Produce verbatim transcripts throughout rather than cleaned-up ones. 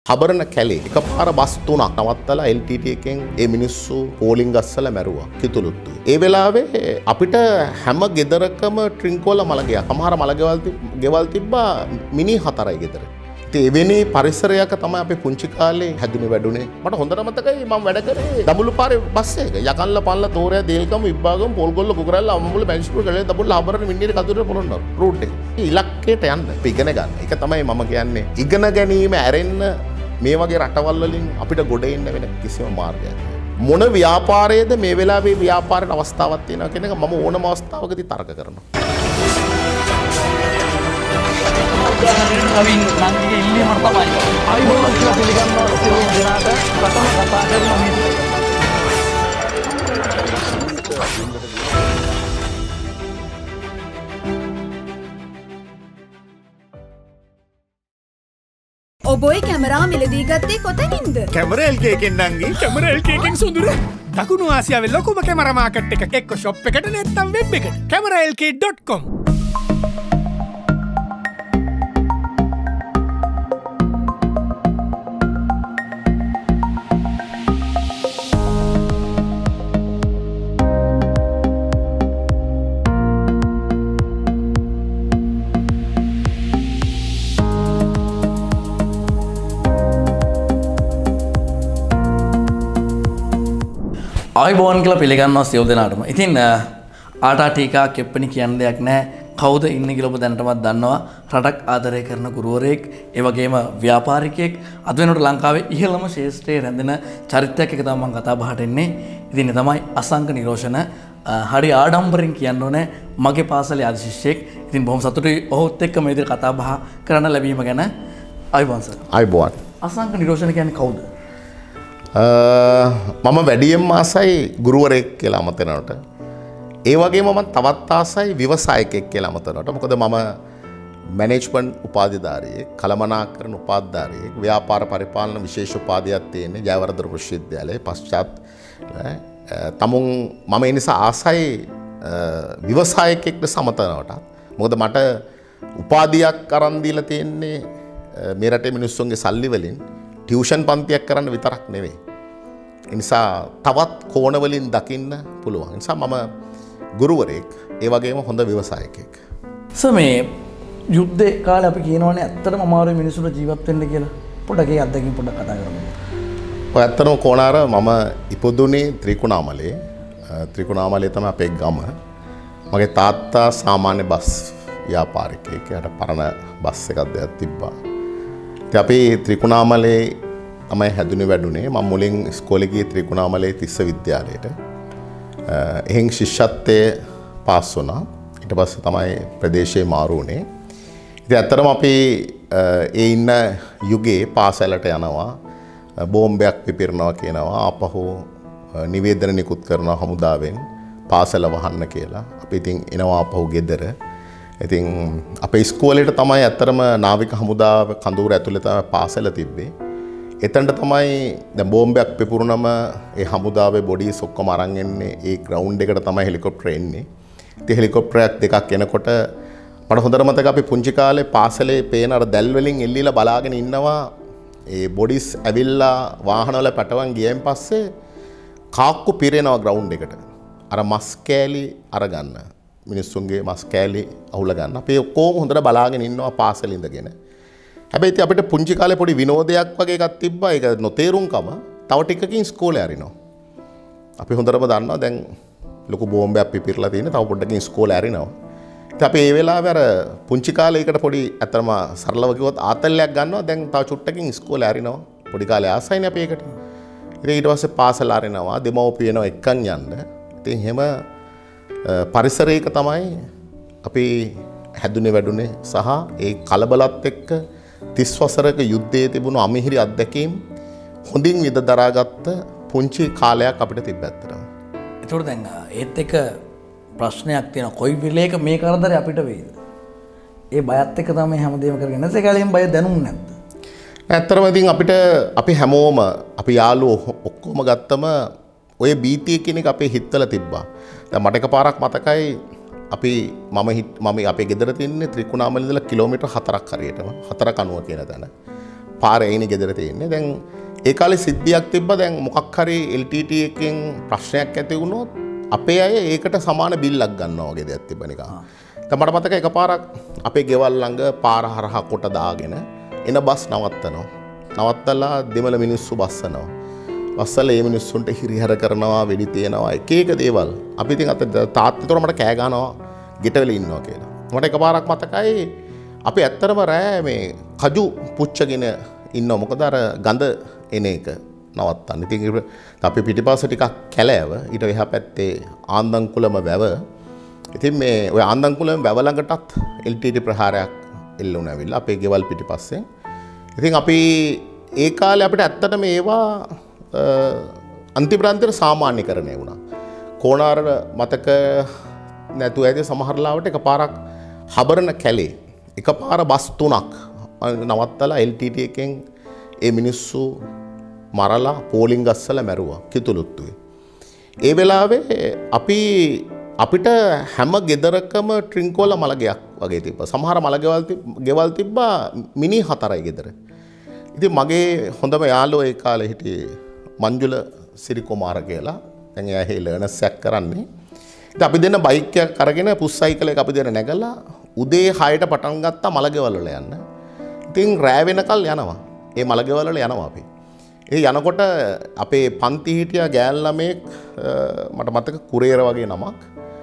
හබරන කැලේ එකපාර බස් තුනක් නවත්තලා එල් ටී ටී එකෙන් ඒ මිනිස්සු පෝලිං ගස්සලා මැරුවා කිතුලුත්තු. ඒ වෙලාවේ අපිට හැම ගෙදරකම ට්‍රින්කෝල මල ගියා. සමහර මල ගෙවල් ගෙවල් තිබ්බා මිනි හතරයි ගෙදර. ඉතින් එවැනි පරිසරයක තමයි අපි පුංචි කාලේ හැදුනේ වැඩුනේ. මට හොඳට මතකයි මම වැඩ කරේ දඹුල්ල පාරේ බස් එක. යකන්ල පල්ල තෝරෑ දේල්ගම ඉබ්බාගම පොල්ගොල්ල කුකුරැල්ල අම්මුල මැන්ෂිපුර ගලේ දඹුල්ල හබරන මින්නේට කඳුරේ පොළොන්න රූට් එක. ඉලක්කයට යන්න ඉගෙන ගන්න. ඒක තමයි මම කියන්නේ. ඉගෙන ගැනීම ඇරෙන්න මේ වගේ රටවල් වලින් අපිට ගොඩ එන්න වෙන කිසිම මාර්ගයක් නැහැ. මොන ව්‍යාපාරයේද මේ වෙලාවේ ව්‍යාපාරයට අවස්ථාවක් තියෙනවා කියන එක මම ඕනම අවස්ථාවකදී තර්ක කරනවා. නවීන් නංගිගේ ඉල්ලීම තමයි. ආයිබෝන් කියලා පිළිගන්නවා සියලු දෙනාට ප්‍රථම කතා කරන මේ ඔබයි කැමරා මිලදී ගත්තේ කොතනින්ද? කැමරා එල් කේ එකෙන් නංගි. කැමරා එල් කේ එකෙන් සුදුර. දකුණු ආසියාවේ ලොකුම කැමරා මාකට් එක එක්ක ෂොප් එකට නැත්නම් වෙබ් එකට. Camera L K dot com. ආයිබෝන් කියලා පිළිගන්නවා සියලු දෙනාටම. ඉතින් ආටා ටීකා කෙප්පනි කියන දෙයක් නැහැ. කවුද ඉන්නේ කියලා ඔබ දැනටමත් දන්නවා. රටක් ආදරය කරන ගුරුවරයෙක්, ඒ වගේම ව්‍යාපාරිකයෙක්, අද වෙනකොට ලංකාවේ ඉහළම ශ්‍රේෂ්ඨයේ රැඳෙන චරිතයක් එක තමයි මම කතා බහට එන්නේ. ඉතින් ඒ තමයි අසංක නිරෝෂණ. හරි ආඩම්බරෙන් කියන්න ඕනේ මගේ පාසලේ ආදි ශිෂ්‍යෙක්. ඉතින් බොහොම සතුටුයි ඔහුත් එක්ක මේ විදිහට කතා බහ කරන්න ලැබීම ගැන. ආයිබෝන් සර්. ආයිබෝන්. අසංක නිරෝෂණ කියන්නේ කවුද? මම වැඩියෙන් ආසයි ගුරුවරයෙක් කියලා අමතනවට. ඒ වගේම මම තවත් ආසයි ව්‍යවසායකයෙක් කියලා අමතනවට. මොකද මම මැනේජ්මන්ට් උපාධිධාරියෙක්, කළමනාකරණ උපාධිධාරියෙක්, ව්‍යාපාර පරිපාලන විශේෂ උපාධියක් තියෙන්නේ ජයවර්ධන විශ්වවිද්‍යාලයේ පශ්චාත්. තමුන් මම ඒ නිසා ආසයි ව්‍යවසායකයෙක් ලෙස අමතනවට. මොකද මට උපාධියක් අරන් දීලා තියෙන්නේ මේ රටේ මිනිස්සුන්ගේ සල්ලි වලින් ටියුෂන් පන්තියක් කරන්න විතරක් නෙවෙයි. ඒ නිසා තවත් කෝණ වලින් දකින්න පුළුවන්. ඒ නිසා මම ගුරුවරයෙක්, ඒ වගේම හොඳ ව්‍යවසායකයෙක්. සර් මේ යුද්ධේ කාලේ අපි කියනවනේ ඇත්තටම අමාරුයි මිනිස්සුන්ට ජීවත් වෙන්න කියලා. පොඩ්ඩක් ඒ අත්දැකීම් පොඩ්ඩක් කතා කරමු. ඔය ඇත්තටම කොණාර මම ඉපදුනේ ත්‍රිකුණාමලේ. ත්‍රිකුණාමලේ තමයි අපේ ගම. මගේ තාත්තා සාමාන්‍ය බස් ව්‍යාපාරිකයෙක්. එයාට පරණ බස් එකක් දෙයක් තිබ්බා. ඉතින් අපි ත්‍රිකුණාමලේ තමයි හැදුනේ වැඩුනේ. මම මුලින් ඉස්කෝලේ ගියේ ත්‍රිකුණාමලේ තිස්ස විද්‍යාලයට. එහෙන් ශිෂ්‍යත්වයේ පාස් වුණා. ඊට පස්සේ තමයි ප්‍රදේශේ මාරු වුණේ. ඉතින් ඇත්තටම අපි ඒ ඉන්න යුගයේ පාසලට යනවා. බෝම්බයක් පිපිරනවා කියනවා. ආපහු නිවේදන නිකුත් කරනවා හමුදාවෙන් පාසල වහන්න කියලා. අපි ඉතින් එනවා ආපහු ගෙදර. ඉතින් අපේ ඉස්කෝලේට තමයි ඇත්තටම නාවික හමුදාව කඳවුර ඇතුලේ තමයි පාසල තිබ්බේ. එතනට තමයි දැන් බෝම්බයක් පිපුරුනම ඒ හමුදාවේ බොඩිස් ඔක්කොම අරන් එන්නේ ඒ ග්‍රවුන්ඩ් එකට තමයි හෙලිකොප්ටර් එන්නේ. ඉතින් හෙලිකොප්ටරයක් දෙකක් එනකොට මට හොඳට මතක අපි පුංචි කාලේ පාසලේ පේන අර දැල් වලින් එල්ලීලා බලාගෙන ඉන්නවා. ඒ බොඩිස් ඇවිල්ලා වාහන වල පැටවන් ගියන් පස්සේ කාක්කු පිරෙනවා ග්‍රවුන්ඩ් එකට. අර මස් කෑලි අරගන්න. මිනිස්සුන්ගේ මස් කෑලි අහුල ගන්න. අපි ඔක්කොම හොඳට බලාගෙන ඉන්නවා පාසල ඉඳගෙන. හැබැයි ඉතින් අපිට පුංචි කාලේ පොඩි විනෝදයක් වගේ එකක් තිබ්බා. ඒක නොතේරුම්කම තව ටිකකින් ඉස්කෝලේ අරිනවා. අපි හොඳටම දන්නවා දැන් ලොකු බෝම්බයක් පිපිරලා තියෙන. තව පොඩ්ඩකින් ඉස්කෝලේ අරිනවා. ඉතින් අපි ඒ වෙලාවේ අර පුංචි කාලේ ඒකට පොඩි අතරම සරලව කිව්වොත් ආතල්ලයක් ගන්නවා. දැන් තව චුට්ටකින් ඉස්කෝලේ අරිනවා. පොඩි කාලේ ආසයිනේ අපි ඒකට. ඉතින් ඊට පස්සේ පාසල අරිනවා. දෙමව්පියනෝ එක්කන් යන්න. ඉතින් එහෙම පරිසරයක තමයි අපි හැදුනේ වැඩුනේ සහ ඒ කලබලත් එක්ක තිස් වසරක යුද්ධයේ තිබුණු අමිහිරි අත්දැකීම් හොඳින් විද දරාගත්ත පුංචි කාලයක් අපිට තිබ්බ ඇත්තටම. ඒතකොට දැන් ඒත් එක ප්‍රශ්නයක් තියෙනවා. කොයි වෙලේක මේ කරදරේ අපිට වෙයිද? ඒ බයත් එක්ක තමයි හැමදේම කරගෙන ඉන්නේ. ඒ කාලේම බය දැනුන්නේ නැද්ද? ඇත්තටම ඉතින් අපිට අපි හැමෝම අපි යාළුවෝ ඔක්කොම ගත්තම ඔය බීතිය කියන එක අපේ හිතවල තිබ්බා. දැන් මට එකපාරක් මතකයි අපි මම මම අපේ ගෙදර තින්නේ ත්‍රිකුණාමලේ ඉඳලා කිලෝමීටර් හතරක් හරියටම හතර කනුව කියන තැන. පාර එයිනේ ගෙදර තියෙන්නේ. දැන් ඒ කාලේ සිද්ධියක් තිබ්බා. දැන් මොකක් හරි L T T එකකින් ප්‍රශ්නයක් ඇති වුණොත් අපේ අය ඒකට සමාන බිල්ලක් ගන්නවා වගේ දෙයක් තිබ්බ නිකන්. දැන් මට මතකයි එකපාරක් අපේ ගෙවල් ළඟ පාර හරහා කොට දාගෙන එන බස් නවත්තනවා. නවත්තලා දෙමළ මිනිස්සු බස්සනවා. බස්සලා මේ මිනිස්සුන්ට හිරිහැර කරනවා, වෙඩි තියනවා, එක එක දේවල්. අපි ඉතින් අත තාත්තතොර මට කෑ ගන්නවා ගෙටවල ඉන්නවා කියලා. මට එකපාරක් මතකයි අපි ඇත්තරම රෑ මේ කජු පුච්චගෙන ඉන්නවා. මොකද අර ගඳ එන එක නවත්තන්න. ඉතින් අපි පිටිපස්ස ටිකක් කැලෑව. ඊට එහා පැත්තේ ආන්දන්කුලම වැව. ඉතින් මේ ඔය ආන්දන්කුලම වැව ළඟටත් L T T ප්‍රහාරයක් එල්ල වුණා ඇවිල්ලා අපේ ගෙවල් පිටිපස්සෙන්. ඉතින් අපි ඒ කාලේ අපිට ඇත්තටම ඒවා අන්තිප්‍රාන්තර සාමාන්‍යකරණය වුණා. කෝණාර මතක නැතුව ඇති සමහර ලාවට එකපාරක් හබරන කැලේ එකපාර බස් තුනක් නවත්තලා L T T එකෙන් ඒ මිනිස්සු මරලා පෝලිං ගස්සලා මැරුවා කිතුලුත්තුවේ. ඒ වෙලාවේ අපි අපිට හැම ගෙදරකම ට්‍රින්කෝල මලගයක් වගේ තිබ්බා. සමහර මලගෙවල් ගෙවල් තිබ්බා මිනි හතරයි ගෙදර. ඉතින් මගේ හොඳම යාළුවා ඒ කාලේ හිටියේ මංජුල සිරිකුමාර කියලා. දැන් එයා හේ ලර්නර්ස් එකක් කරන්නේ. ඉතින් අපි දෙන්න බයික් එකක් අරගෙන පුස් සයිකල් එක අපි දෙන්න නැගලා උදේ හයට පටන් ගත්තා මලගෙවල් වල යන්න. ඉතින් රෑ වෙනකල් යනවා. ඒ මලගෙවල් වල යනවා අපි. ඒ යනකොට අපේ පන්ති හිටියා ගෑල් ළමෙක් මට මතක කුරේර වගේ නමක්.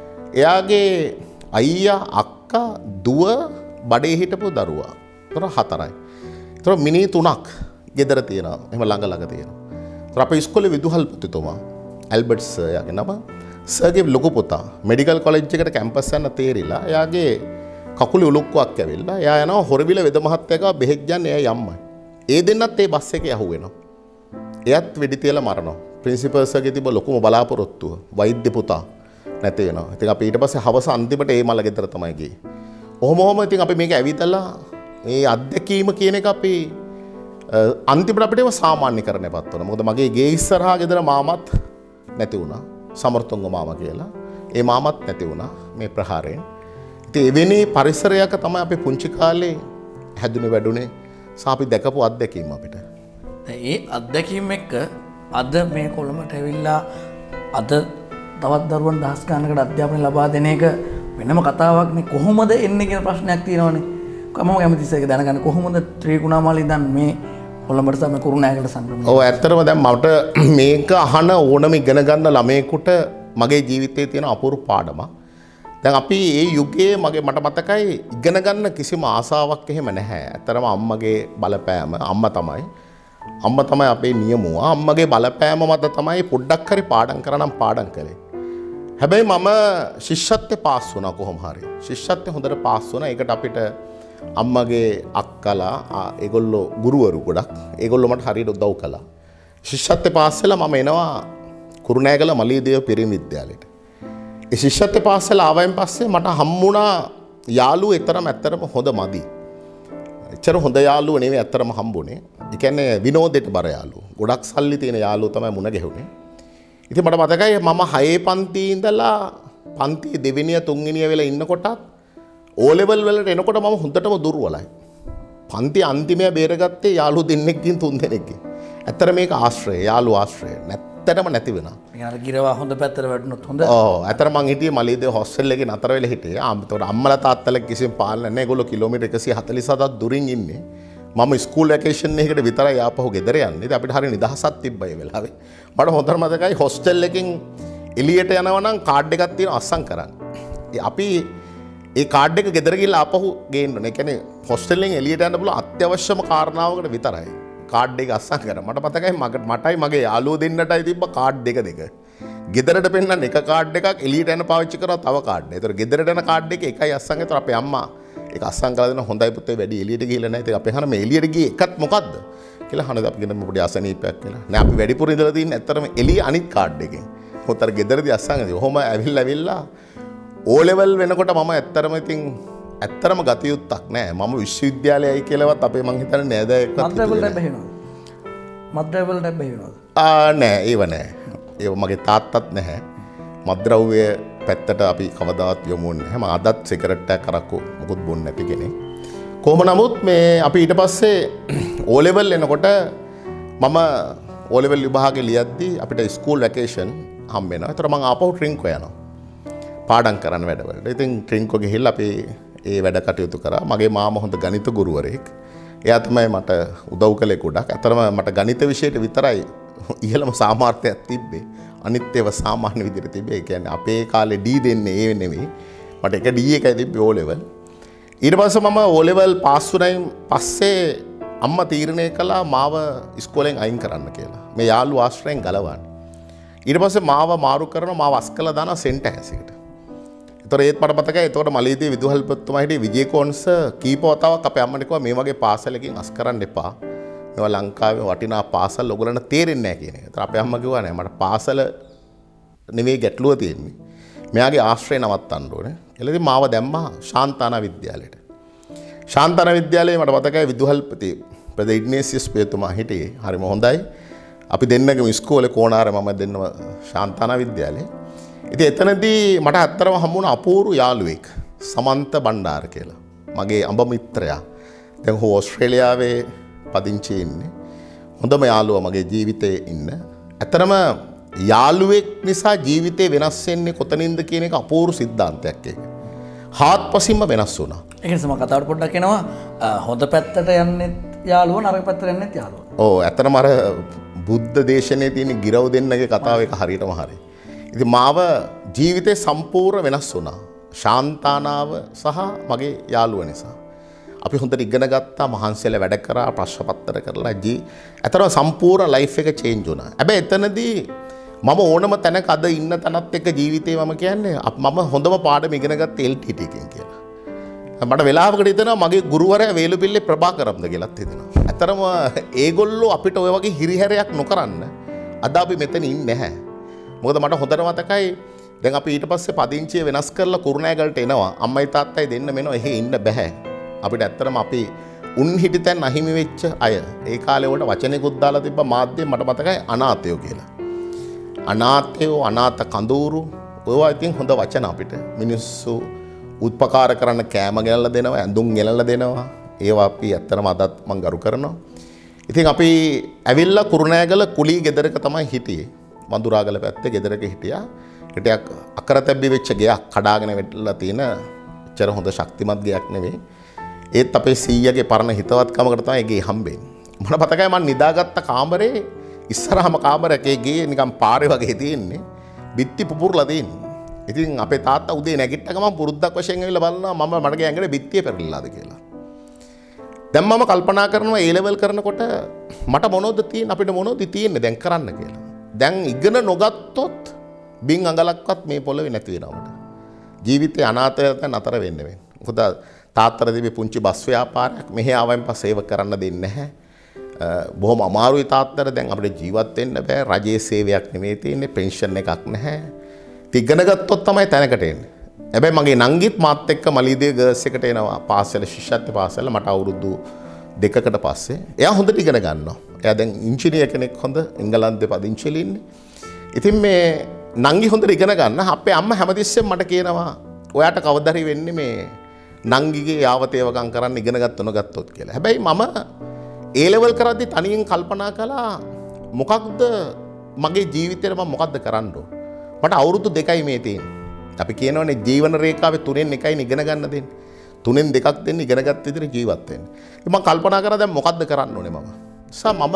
එයාගේ අයියා අක්කා දුව බඩේ හිටපු දරුවා. ඒතර හතරයි. ඒතර මිනි තුනක් ගෙදර තියෙනවා. එහෙම ළඟ ළඟ තියෙනවා. ඒතර අපේ ඉස්කෝලේ විදුහල්පතිතුමා ඇල්බර්ට් සර් යාගේ නම සර්ගේ ලොකු පුතා මෙඩිකල් කොලෙජ් එකට කැම්පස් යන්න තේරිලා එයාගේ කකුලේ උලුක්කුවක් ඇවිල්ලා එයා යනවා හොරවිල වෙද මහත්තයා ගාව බෙහෙත් ගන්න එයා යම්මයි. ඒ දෙන්නත් ඒ බස් එකේ යහුවෙනවා. එයත් වෙඩි තියලා මරනවා. ප්‍රින්සිපල් සර්ගේ තිබ්බ ලොකුම බලාපොරොත්තුව වෛද්‍ය පුතා නැති වෙනවා. ඉතින් අපි ඊට පස්සේ හවස අන්තිමට ඒ මල ගෙදර තමයි ගියේ. ඔහොම ඔහොම ඉතින් අපි මේක ඇවිදලා මේ අත්දැකීම කියන එක අපි අන්තිමට අපිට ඒව සාමාන්‍යකරණයපත් වුණා. මොකද මගේ ගේ ඉස්සරහා ගෙදර මාමත් නැති වුණා. සමර්තුංග මාමා කියලා. ඒ මාමත් නැති වුණා මේ ප්‍රහාරයෙන්. ඉතින් එවැනි පරිසරයක තමයි අපි පුංචි කාලේ හැදුනේ වැඩුනේ. සාපි දැකපු අත්දැකීම අපිට. ඒ අත්දැකීම් එක්ක අද මේ කොළඹට ඇවිල්ලා අද තවත් දරුවන් දහස් ගණනකට අධ්‍යාපනය ලබා දෙන එක වෙනම කතාවක් නේ. කොහොමද එන්නේ කියන ප්‍රශ්නයක් තියෙනවනේ. මම කැමතියි ඒක දැනගන්න. කොහොමද ත්‍රිකුණාමලේ ඉඳන් මේ කොළඹට තමයි කුරුණෑගලට සංක්‍රමණය? ඔව් ඇත්තටම දැන් මට මේක අහන ඕනම ඉගෙන ගන්න ළමයෙකුට මගේ ජීවිතයේ තියෙන අපූර්ව පාඩමක්. දැන් අපි මේ යුගයේ මගේ මට මතකයි ඉගෙන ගන්න කිසිම ආසාවක් එහෙම නැහැ. ඇත්තටම අම්මගේ බලපෑම අම්මා තමයි. අම්මා තමයි අපේ නියමුව. අම්මගේ බලපෑම මත තමයි පොඩ්ඩක් හරි පාඩම් කරනම් පාඩම් කළේ. හැබැයි මම ශිෂ්‍යත්වයේ පාස් වුණා කොහොම හරි. ශිෂ්‍යත්වයේ හොඳට පාස් වුණා. ඒකට අපිට අම්මගේ අක්කලා ඒගොල්ලෝ ගුරුවරු ගොඩක් ඒගොල්ලෝ මට හරියට උදව් කළා. ශිෂ්‍යත්වයේ පාස් වෙලා මම එනවා කුරුණෑගල මලීදේව පිරිමි විද්‍යාලයට. ඒ ශිෂ්‍යත්වයේ පාස් වෙලා ආවයින් පස්සේ මට හම්බුණා යාළුවෝ එතරම් ඇත්තරම හොඳ මදි. එච්චර හොඳ යාළුවෝ නෙවෙයි ඇත්තරම හම්බුනේ. ඒ කියන්නේ විනෝදයට බර යාළුවෝ. ගොඩක් සල්ලි තියෙන යාළුවෝ තමයි මුණ ගැහුනේ. ඉතින් මට මතකයි මම හයේ පන්තියේ ඉඳලා පන්තියේ දෙවෙනිය තුන්වෙනිය වෙලා ඉන්නකොටත් O level වලට එනකොට මම හොඳටම දුර්වලයි. පන්ති අන්තිමයේ බේරගත්තේ යාළුවෝ දෙන්නෙක්ගෙන් තුන් දෙනෙක්ගෙන්. ඇත්තට මේක ආශ්‍රය, යාළුවෝ ආශ්‍රය. නැත්තටම නැති වෙනවා. අර ගිරවා හොඳ පැත්තට වැටුනොත් හොඳ. ඔව්. ඇත්තට මං හිටියේ මලීදේව හොස්ටල් එකේ නතර වෙලා හිටියේ. ආ ඒතකොට අම්මලා තාත්තලා කිසිම පාලනයක් නැහැ. ඒගොල්ලෝ කිලෝමීටර් එකසිය හතළිස් හතක් දුරින් ඉන්නේ. මම ස්කූල් වැකේෂන් එකකට විතරයි ආපහු ගෙදර යන්නේ. ඉතින් අපිට හරිය නිදහසක් තිබ්බා ඒ වෙලාවේ. මට හොඳට මතකයි හොස්ටල් එකෙන් එළියට යනවා නම් කාඩ් එකක් තියෙන අස්සම් කරන්න. අපි ඒ කාඩ් එක ගෙදර ගිහලා ආපහු ගේන්න ඕනේ. ඒ කියන්නේ හොස්ටල් එකෙන් එළියට යන්න පුළුවන් අත්‍යවශ්‍යම කාරණාවකට විතරයි කාඩ් එක අස්සම් කරා. මට මතකයි මටයි මගේ යාළුවෝ දෙන්නටයි තිබ්බ කාඩ් දෙක දෙක. ගෙදරට පෙන්නන්න එක කාඩ් එකක් එළියට යන පාවිච්චි කරා තව කාඩ් එකක්. ඒතර ගෙදරට යන කාඩ් එක එකයි අස්සම්. ඒතර අපේ අම්මා ඒක අස්සම් කරලා දෙන හොඳයි පුතේ වැඩි එළියට ගිහිල්ලා නැහැ. ඒක අපේ හන මේ එළියට ගියේ එකත් මොකද්ද කියලා අහනද අපි ගෙදර පොඩි අසනීපයක් කියලා. නෑ අපි වැඩිපුර ඉඳලා තින්නේ ඇත්තටම එළිය අනිත් කාඩ් එකෙන්. හොතර ගෙදරදී අස්සම් කරේ. ඔහොම ඇවිල්ලා ඇවිල්ලා O level වෙනකොට මම ඇත්තටම ඉතින් ඇත්තටම ගතියුත්තක් නෑ. මම විශ්වවිද්‍යාලයයි කියලාවත් අපේ මං හිතන්නේ නෑ දැන් එකක්. මද්ද්‍රව්‍යවලට බැහැිනවද? මද්ද්‍රව්‍යවලට බැහැිනවද? ආ නෑ ඒව නෑ. ඒව මගේ තාත්තත් නැහැ. මද්ද්‍රව්‍ය පැත්තට අපි කවදාවත් යොමු වෙන්නේ නැහැ. මම අදත් සිගරට් එකක් කරක්කෝ මොකුත් බොන්නේ නැති කෙනෙක්. කොහොම නමුත් මේ අපි ඊට පස්සේ O level එනකොට මම O level විභාගේ ලියද්දී අපිට ස්කූල් වැකේෂන් හම්බ වෙනවා. ඒතර මම ආපහු ට්‍රින්කෝ යනවා. පාඩම් කරන්න වැඩවලට. ඉතින් ට්‍රින්කෝ ගිහිල්ලා අපි ඒ වැඩ කටයුතු කරා. මගේ මාමා හොඳ ගණිත ගුරුවරයෙක්. එයා තමයි මට උදව් කළේ ගොඩක්. ඇත්තටම මට ගණිත විෂයට විතරයි ඉහළම සාමර්ථ්‍යයක් තිබ්බේ. අනිත් ඒවා සාමාන්‍ය විදිහට තිබ්බේ. ඒ කියන්නේ අපේ කාලේ D දෙන්නේ ඒ නෙවෙයි. මට එක D එකයි තිබ්බේ O level. ඊට පස්සේ මම O level පාස් වුණයින් පස්සේ අම්මා තීරණය කළා මාව ඉස්කෝලෙන් අයින් කරන්න කියලා. මේ යාළුවා ආශ්‍රයෙන් ගලවන්න. ඊට පස්සේ මාව මාරු කරනවා මාව අස්කලා දානවා සෙන්ට් ඇහැසිකට. ඒතර ඒත් මට මතකයි ඒතකොට මලීදී විදුහල්පතිතුමා හිටියේ විජේකෝන්ස කීප වතාවක් අපේ අම්මට කිව්වා මේ වගේ පාසලකින් අස් කරන්න එපා. මේවා ලංකාවේ වටිනා පාසල් ඔයගොල්ලන්ට තේරෙන්නේ නැහැ කියන එක. ඒතර අපේ අම්මා කිව්වා නෑ මට පාසල නෙවෙයි ගැටලුව තියෙන්නේ. මෙයාගේ ආශ්‍රය නවත්තන්න ඕනේ. එළදී මාව දැම්මා ශාන්තානා විද්‍යාලයට. ශාන්තානා විද්‍යාලයේ මට මතකයි විදුහල්පති ප්‍රද ඉග්නේසියස් පෙතුමා හිටියේ. හරිම හොඳයි. අපි දෙන්නගම ඉස්කෝලේ කෝණාර මම දෙන්නම ශාන්තානා විද්‍යාලයේ. ඉතින් එතනදී මට අත්‍තරම හම්බුණ අපූර්ව යාළුවෙක් සමන්ත බණ්ඩාර කියලා. මගේ අඹ මිත්‍රයා. දැන් ඔහු ඕස්ට්‍රේලියාවේ පදිංචි ඉන්නේ. හොඳම යාළුවා මගේ ජීවිතේ ඉන්න. ඇත්තටම යාළුවෙක් නිසා ජීවිතේ වෙනස් වෙන්නේ කොතනින්ද කියන එක අපූර්ව සිද්ධාන්තයක් ඒක. හාත්පසින්ම වෙනස් වුණා. ඒක නිසා මම කතාවට පොඩ්ඩක් එනවා හොඳ පැත්තට යන්නේ යාළුවෝ නරක පැත්තට යන්නේ යාළුවෝ. ඔව් ඇත්තටම අර බුද්ධ දේශනේ තියෙන ගිරව් දෙන්නගේ කතාව එක හරියටම හරි. ඉතින් මාව ජීවිතේ සම්පූර්ණ වෙනස් වුණා. ශාන්තානාව සහ මගේ යාළුවා නිසා. අපි හොඳට ඉගෙන ගත්තා මහන්සියලා වැඩ කරා ප්‍රශ්න පත්‍ර කරලා ජී ඇත්තටම සම්පූර්ණ ලයිෆ් එක චේන්ජ් වුණා. හැබැයි එතනදී මම ඕනම තැනක අද ඉන්න තැනත් එක්ක ජීවිතේ මම කියන්නේ මම හොඳම පාඩම ඉගෙන ගත්තේ එල් ටී ටී එකෙන් කියලා. මට වෙලාවකට හිතෙනවා මගේ ගුරුවරයා වේලුපිල්ලේ ප්‍රභාකරම්ද කියලාත් හිතෙනවා. ඇත්තටම ඒගොල්ලෝ අපිට ඔය වගේ හිරිහැරයක් නොකරන්න අද අපි මෙතන ඉන්නේ නැහැ. මොකද මට හොඳට මතකයි දැන් අපි ඊට පස්සේ පදිංචිය වෙනස් කරලා කුරුණෑගලට එනවා. අම්මයි තාත්තයි දෙන්න මෙනවා එහෙ ඉන්න බෑ. අපිට ඇත්තටම අපි උන් හිටිතැන් අහිමි වෙච්ච අය. ඒ කාලේ වලට වචනෙකුත් දාලා තිබ්බ මාධ්‍යයෙන් මට මතකයි අනාථයෝ කියලා. අනාථයෝ අනාථ කඳවුරු ඔයවා ඉතින් හොඳ වචන අපිට. මිනිස්සු උත්පකාර කරන්න කෑම ගෙනල්ලා දෙනවා, ඇඳුම් ගෙනල්ලා දෙනවා. ඒවා අපි ඇත්තටම අදත් මම ගරු කරනවා. ඉතින් අපි ඇවිල්ලා කුරුණෑගල කුලී ගෙදරක තමයි හිටියේ. වඳුරාගල පැත්තේ ගෙදරක හිටියා. හිටියක් අකරතැබ්බි වෙච්ච ගෙයක් කඩාගෙන වැටලා තියෙන චර හොඳ ශක්තිමත් ගෙයක් නෙවෙයි. ඒත් අපේ සීයාගේ පරණ හිතවත්කමකට තමයි ගේ හම්බෙන්නේ. මම පතකයි මම නිදාගත්ත කාමරේ ඉස්සරහම කාමරයක ගේ නිකන් පාරේ වගේ තියෙන්නේ. බිත්ති පුපුරලා තියෙන්නේ. ඉතින් අපේ තාත්තා උදේ නැගිට්ට ගමන් පුරුද්දක් වශයෙන් ඇවිල්ලා බලනවා මම මඩගේ ඇඟේ බිත්තිය පෙරලිලාද කියලා. දැන් මම කල්පනා කරනවා ඒ ලෙවල් කරනකොට මට මොනවද තියෙන්නේ අපිට මොනවද තියෙන්නේ දැන් කරන්න කියලා. දැන් ඉගෙන නොගත්තොත් බින් අඟලක්වත් මේ පොළවේ නැති වෙනවා මට. ජීවිතේ අනාථයට නතර වෙන්න වෙන්නේ. මොකද තාත්තට තිබි පුංචි බස් ව්‍යාපාරයක් මෙහෙ ආවෙන් පස්සේ ඒව කරන්න දෙන්නේ නැහැ. බොහොම අමාරුයි තාත්තට දැන් අපිට ජීවත් වෙන්න බෑ. රජයේ සේවයක් නෙමෙයි තියෙන්නේ පෙන්ෂන් එකක් නැහැ. ඉගෙන ගත්තොත් තමයි තැනකට එන්නේ. හැබැයි මගේ නංගිත් මාත් එක්ක මලීදේ ගර්ල්ස් එකට එනවා පාසල ශිෂ්‍යත්ව පාසල මට අවුරුදු දෙකකට පස්සේ. එයා හොඳට ඉගෙන ගන්නවා. එයා දැන් ඉංජිනේර කෙනෙක් හොඳ එංගලන්තේ පදිංචිලා ඉන්නේ. ඉතින් මේ නංගි හොඳට ඉගෙන ගන්න අපේ අම්මා හැමතිස්සෙම මට කියනවා ඔයාට කවදා හරි වෙන්නේ මේ නංගිගේ යාවතේවකම් කරන්න ඉගෙන ගත්ත නොගත්තොත් කියලා. හැබැයි මම ඒ ලෙවල් කරද්දි තනියෙන් කල්පනා කළා මොකක්ද මගේ ජීවිතේට මම මොකද්ද කරන්න ඕන. මට අවුරුදු දෙකයි මේ තියෙන්නේ. අපි කියනවනේ ජීවන රේඛාවේ තුනෙන් එකයි ඉගෙන ගන්න දෙන්නේ. තුනෙන් දෙකක් දෙන්න ඉගෙන ගත්ත විදිහට ජීවත් වෙන්න. ඉතින් මම කල්පනා කරා දැන් මොකද්ද කරන්න ඕනේ මම. සා මම